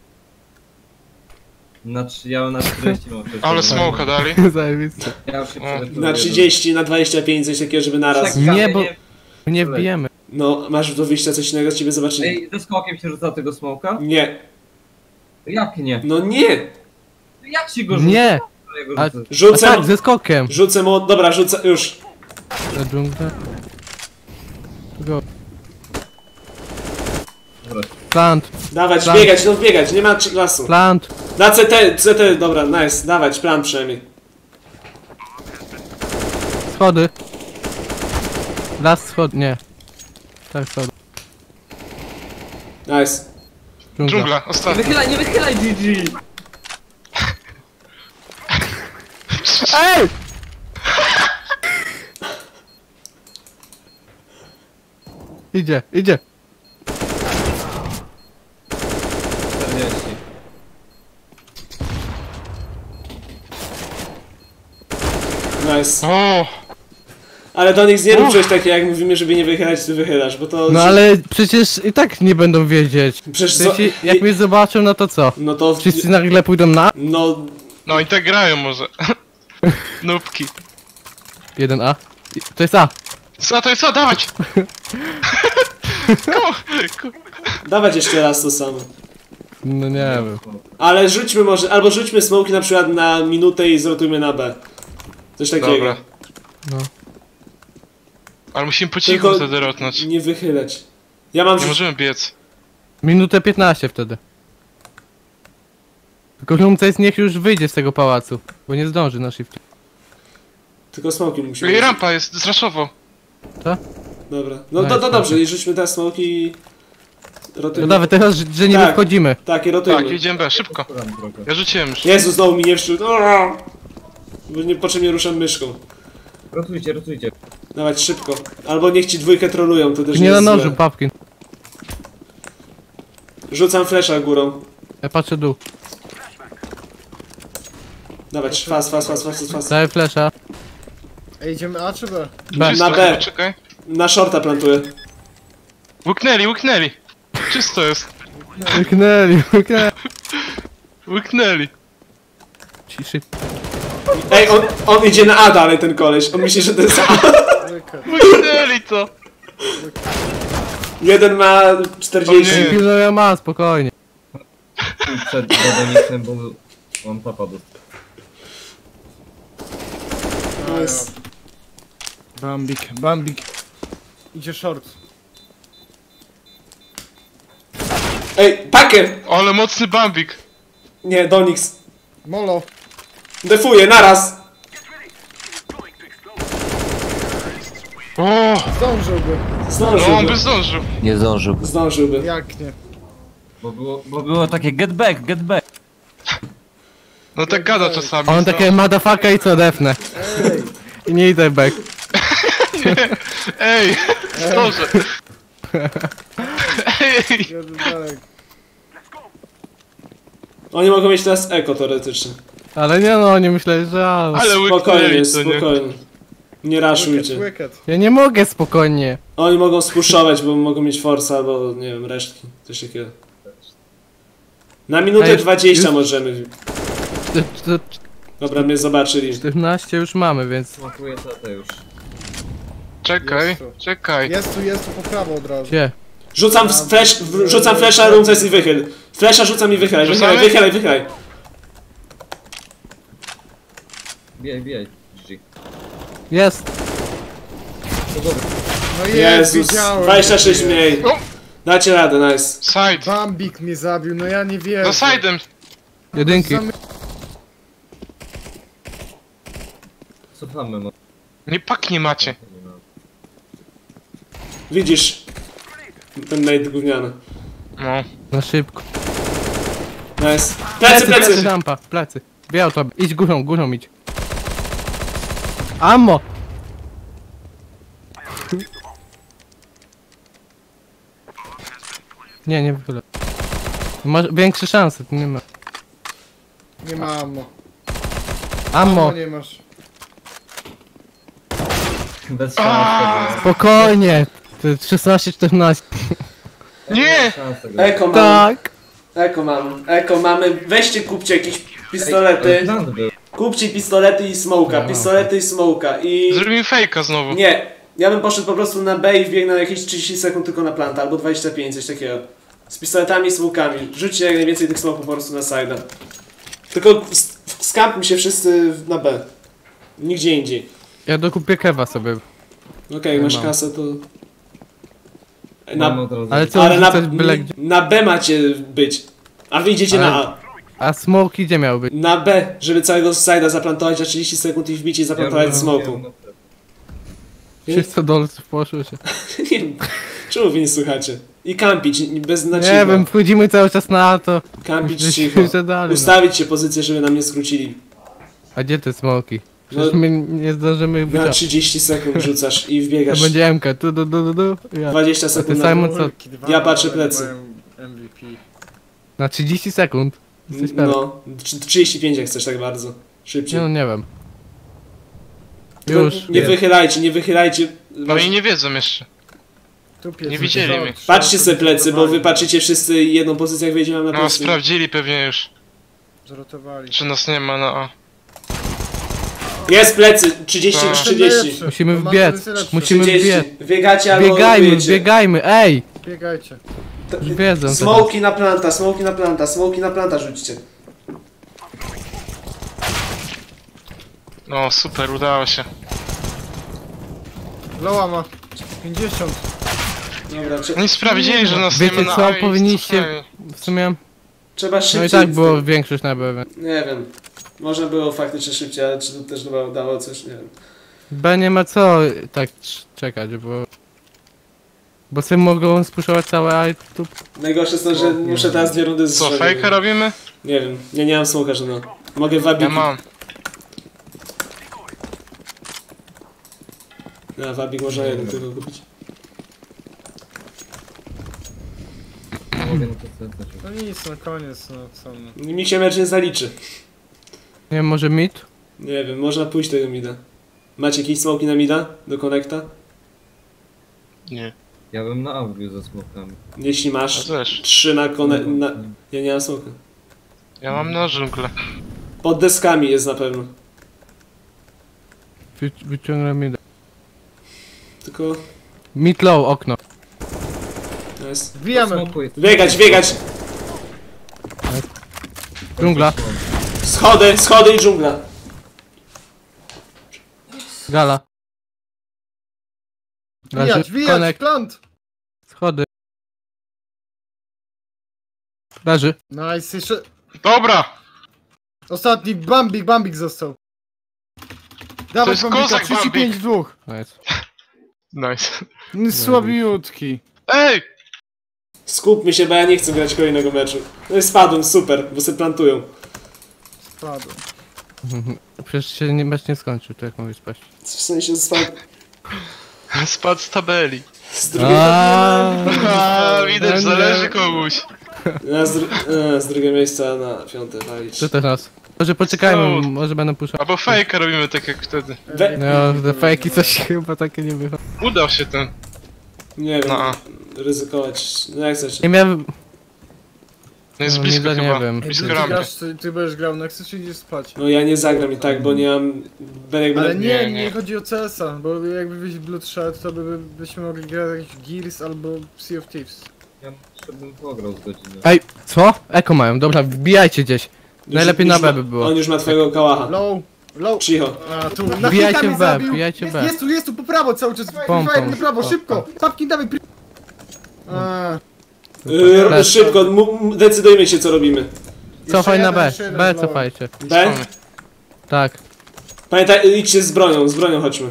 Ja na 40 mam też. Ale smoka dali. Zajebiste. Ja już się O. przygotuję Na 30, na 25, coś takiego, żeby naraz. Czekam, Nie, ja bo- Nie wbijemy. No, masz do wyjścia coś innego, z ciebie zobaczyli. Ej, ze skokiem się rzuca tego smoka? Nie. Jak nie? No nie! Jak się go rzuca? Nie! Ja go A, rzucę. a Rzucę tak, mu... ze skokiem. Rzucę mu... Dobra, rzucę... Już. Na dżunglę. Go. Dobra. Plant, Dawać, Plan. biegać, no biegać, nie ma czasu. plant. Na CT, dobra, nice. Dawać, plan przynajmniej. Schody. Last schod, nie. Tak, schody. Nice. Dżungla. Dżungla, Nie ostatni. wychylaj, nie wychylaj, GG! Ej! Idzie, idzie. 40. Nice. O, Ale do nich nie rób czegoś takiego, jak mówimy, żeby nie wychylać, ty wychylasz, bo to... No ale przecież i tak nie będą wiedzieć. Przecież W sensie, jak mnie zobaczą, no to co? No to... Wszyscy nagle pójdą na No... no i tak grają może. Nubki. 1A. To jest A. Co to jest co? Dawać! Dawać jeszcze raz to samo. No nie wiem. Ale rzućmy może, albo rzućmy smoki na przykład na minutę i zrotujmy na B. Coś takiego. Dobra. No. Ale musimy po cichu Tylko wtedy rotnąć. nie wychylać. Ja mam Nie możemy biec. Minutę 15 wtedy. Tylko Lumces niech już wyjdzie z tego pałacu, bo nie zdąży na shifcie. Tylko smoki musimy. Ej, rampa jest, zraszowo. Dobra. No Nice, to dobrze, nice. i rzućmy teraz smoki i... No Rotujmy. dawaj, teraz, że nie Tak. wchodzimy. Tak, i rotujmy. Tak, idziemy B, szybko. Poram drogę. Ja rzuciłem już. Jezu, znowu mi nie wszedł. Bo nie, po czym nie ruszam myszką. Rotujcie, rotujcie. Dawać szybko. Albo niech ci dwójkę trolują, to też Nie na jest nożu, złe. papkin. Rzucam flesza górą. Ja patrzę dół. Dawać, fast. Daj flesza. Ej, idziemy A czy B? B. Czysto, Na B. czekaj. Na shorta plantuję. Łyknęli. Czysto jest. Łyknęli, łyknęli. Łyknęli. Ciszy. Ej, on idzie na A dalej, ten koleś. On myśli, że to jest A. Łyknęli to. Jeden ma 40. O nie. Pilnuję ma, spokojnie. Przed Dominicem, bo mam tapa do... Nice. Bambik. Idzie short. Ej, pakę! Ale mocny bambik. Nie, Donix. Molo. Defuję, naraz! O, Zdążyłby. no on by Zdążyłby. zdążył. Nie zdążył. Zdążyłby. Jak nie? Bo było takie get back. No tak gada czasami. On no. takie motherfucker i co defnę. Ej, I nie idę back. Ej, zdążę. Ej, jeden dalek. Oni mogą mieć teraz eko teoretycznie. Ale nie no, nie myślę, że... ale łyknęli Spokojnie, to, nie? spokojnie. Nie raszujcie. Wicket. Ja nie mogę spokojnie. Oni mogą spuszować, bo mogą mieć force albo, nie wiem, resztki. Coś takiego. Na minutę Ej, 20 już- możemy. Dobra, mnie zobaczyli. 14 już mamy, więc... Smakuje CT już. Czekaj, Jest tu. czekaj. Jest tu po prawo od razu. Gdzie? Rzucam rzucam flesza, rumces i wychyl. Flesza rzucam i wychylaj, Rzucamy? wychylaj. Bijaj, GG. Jest! No jest, Jezus, widziałem. 26 mniej. O! Dacie radę, nice. Side. Bambik mnie zabił, no ja nie wierzę. Za side'em. Jedynki. Cofamy, no. Nie pak nie macie. Widzisz. Ten nade gówniany. No. Na szybko. Nice. Plecy! Rampa, plecy. Biał to, idź górą idź. Ammo! Nie wychylę. Masz większe szanse, tu nie ma. Nie ma ammo. Ammo! nie masz. Bez szans. Spokojnie! To jest 16-14. Nie! Eko mamy. Tak! Eko mamy. Weźcie, kupcie jakieś pistolety. Plan był. Kupcie pistolety i smoka. Pistolety i smoka. I... Zrobimy fejka znowu. Nie. Ja bym poszedł po prostu na B i wbiegł na jakieś 30 sekund tylko na planta, albo 25, coś takiego. Z pistoletami i smokami. Rzućcie jak najwięcej tych smoków po prostu na side'a. Tylko skampmy się wszyscy na B. Nigdzie indziej. Ja dokupię kewa sobie. Okej, masz mam. kasę, to... Mam Na, od razu. Ale co, ale na, rzucać byle gdzie? na B macie być. A wy idziecie Ale- na A. A smoki gdzie miał być? Na B, żeby całego side'a zaplantować na 30 sekund i wbić i zaplantować smoku. 300 dolców poszło się. Nie wiem, czemu wy nie słuchacie? I kampić, bez na Nie cicho. wiem, wchodzimy cały czas na A, to... Kampić cicho. że dalej, no. Ustawić się pozycję, żeby nam nie skrócili. A gdzie te smoki? Przecież No- my nie zdążymy Na wyjść. 30 sekund rzucasz i To wbiegasz. będzie MK, tu. Ja. 20 A ty sekund na Simon co? Ulki dwa, Ja patrzę ale plecy. mają MVP. Na 30 sekund? Jesteś pewien? No, 35 jak chcesz tak bardzo. Nie Szybciej. no, nie wiem. Tylko Już. nie wychylajcie, nie wychylajcie. No i nie wiedzą jeszcze. Tu pies, Nie widzieli mnie. Patrzcie sobie plecy, bo wy patrzycie wszyscy jedną pozycję jak wejdzie nam na No plecy. sprawdzili pewnie już, Zrotowali. czy nas nie ma na A. Jest plecy, 30 Tak. 30. Musimy To ma wbiec. sens lepszy. Musimy 30. wbiec. Biegacie albo Biegajmy, lądujecie. biegajmy, ej! Biegajcie. Już wiedzą teraz. Smoki na planta, smoki na planta, smoki na planta rzućcie. No super, udało się. Loła ma 50. Dobra, Oni sprawdzili, że nas Wiecie nie ma na co, A i powinniście- cofnęli. W sumie... trzeba szybciej. No i tak było większość na B. Nie wiem. Można było faktycznie szybciej, ale czy to też dało coś, nie wiem. B nie ma co tak czekać, bo... Bo sobie mogą spuszować całe A i tu... Najgorsze jest to, że muszę teraz 2 rundy Co, strzelić. fejka robimy? Nie wiem, ja nie mam smoka żadnego. Mogę Ja wabiki. mam. Ja wabik można jeden tylko kupić. Mogę na to centrum. No nic, no koniec, no co no. Mi się mecz nie zaliczy. Nie wiem, może mid? Nie wiem, można pójść tego mida. Macie jakieś smoki na mida? Do konekta? Nie. Ja bym na A wbił ze smokami. Jeśli Ja masz też. 3 na konek... Na... Ja nie mam smoka. Ja mam na dżunglę. Pod deskami jest na pewno. Wyciągnę mida. Tylko... Mid low, okno. Jest. Wbijamy. Smoku jest. Biegać, biegać! Dżungla. Schody, schody i dżungla. Gala. Wbijać, wbijać, Connect. plant. Schody. Leży. Nice, jeszcze... Dobra! Ostatni Bambik został. Dawaj jest Bambika, kozak 35 dwóch. Nice. Nice. Słabiutki. Ej! Skupmy się, bo ja nie chcę grać kolejnego meczu. No i spadłem, super, bo se plantują. Spadł. Przecież się nie, mecz nie skończył, to jak mogę spaść. W sensie spadł. Spadł z tabeli. Z drugiej... A, widać, nie. zależy komuś. Ja z drugiego miejsca na 5 walić. Co teraz? Może poczekajmy, No. może będą puszczać. Albo fejka robimy tak jak wtedy. No, te fejki coś chyba takie nie wychodzą. Udał się ten. Nie wiem, No. ryzykować. No jak chcecie. Nie miałem... No jest No, blisko nie chyba. wiem. Blisko Ty rampy. grasz, ty będziesz grał Nexus czy idziesz spać? No ja nie zagram i tak, bo nie mam... Benek Ale będę... nie, nie. nie chodzi o CS-a, bo jakby byś Bloodshot, to byśmy mogli grać jakiś Gears albo Sea of Thieves. Ja jeszcze bym pograł z godzinę. Ej, co? Eko mają, dobra, wbijajcie gdzieś. Najlepiej na B by było. On już ma twojego kałacha. Low. Cicho. A tu, Wbijajcie Kitami w B, zabił. wbijajcie w B. Jest tu, po prawo cały czas. Pom, Fire, pom, na prawo, pom, szybko. Tapkin, dawaj. Też. Szybko, decydujmy się co robimy. Cofaj na B, Jeszcze jeden B low. cofajcie. B? Tak. Pamiętaj, idźcie z bronią chodźmy.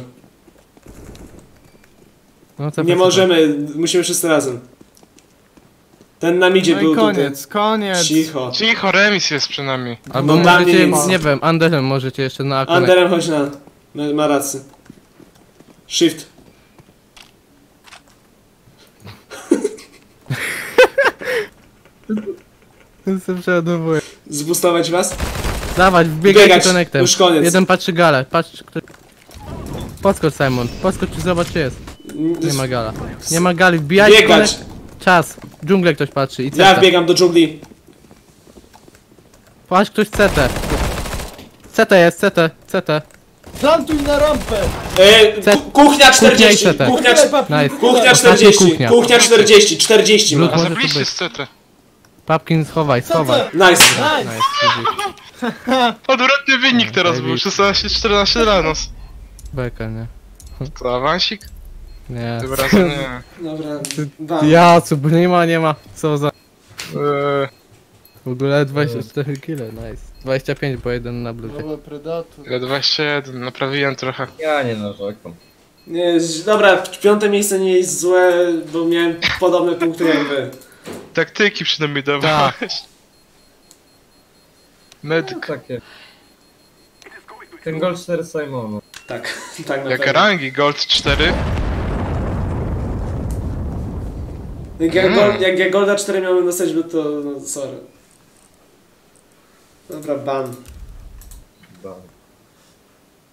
No, cofaj, Nie cofaj. możemy, musimy wszyscy razem. Ten na midzie No był i koniec, tutaj. koniec. Cicho. Cicho, remis jest przynajmniej. Albo No, dla mnie możecie, nic. nie wiem, Anderem możecie jeszcze na A. Anderem chodź na... Ma rację. Shift. Przeładowuję. Zbustować was? Dawać, wbiegajcie Biegać, konektem. już koniec. Jeden patrzy galę, patrz kto... Podskocz Simon, podskocz i zobacz czy jest. Nie ma gala. Nie ma gali, wbijajcie Biegać. Czas. Dżunglę ktoś patrzy i CT. Ja wbiegam do dżungli. Patrz ktoś CT. CT jest, CT. Plantuj na rampę. Kuchnia Kuchnia 40, i CT. kuchnia, Nice. kuchnia Ostatnia 40, kuchnia. kuchnia 40, 40 ma. Lud- A Może to zabliście być. z CT. Papkin, schowaj. Nice. Nice. Odwrotny wynik teraz był, 16-14 dla nas. Beka, nie? To awansik? Nie. Tym razem nie. Dobra, ban. Jacu, nie ma. Co za... Eee, W ogóle 24 kile, nice. 25, bo jeden na blucie. Nowy Predator. ja 21, naprawiłem trochę. Ja nie narzekam. Nie, dobra, 5. miejsce nie jest złe, bo miałem podobne punkty jak wy. Taktyki przynajmniej dawałeś. Medyk. Takie. Ten gol 4 Simona. Tak, tak na Jakie pewno. rangi? Gold 4? Jak ja Golda 4 miałem dostać, to no sorry. Dobra, ban. Ba.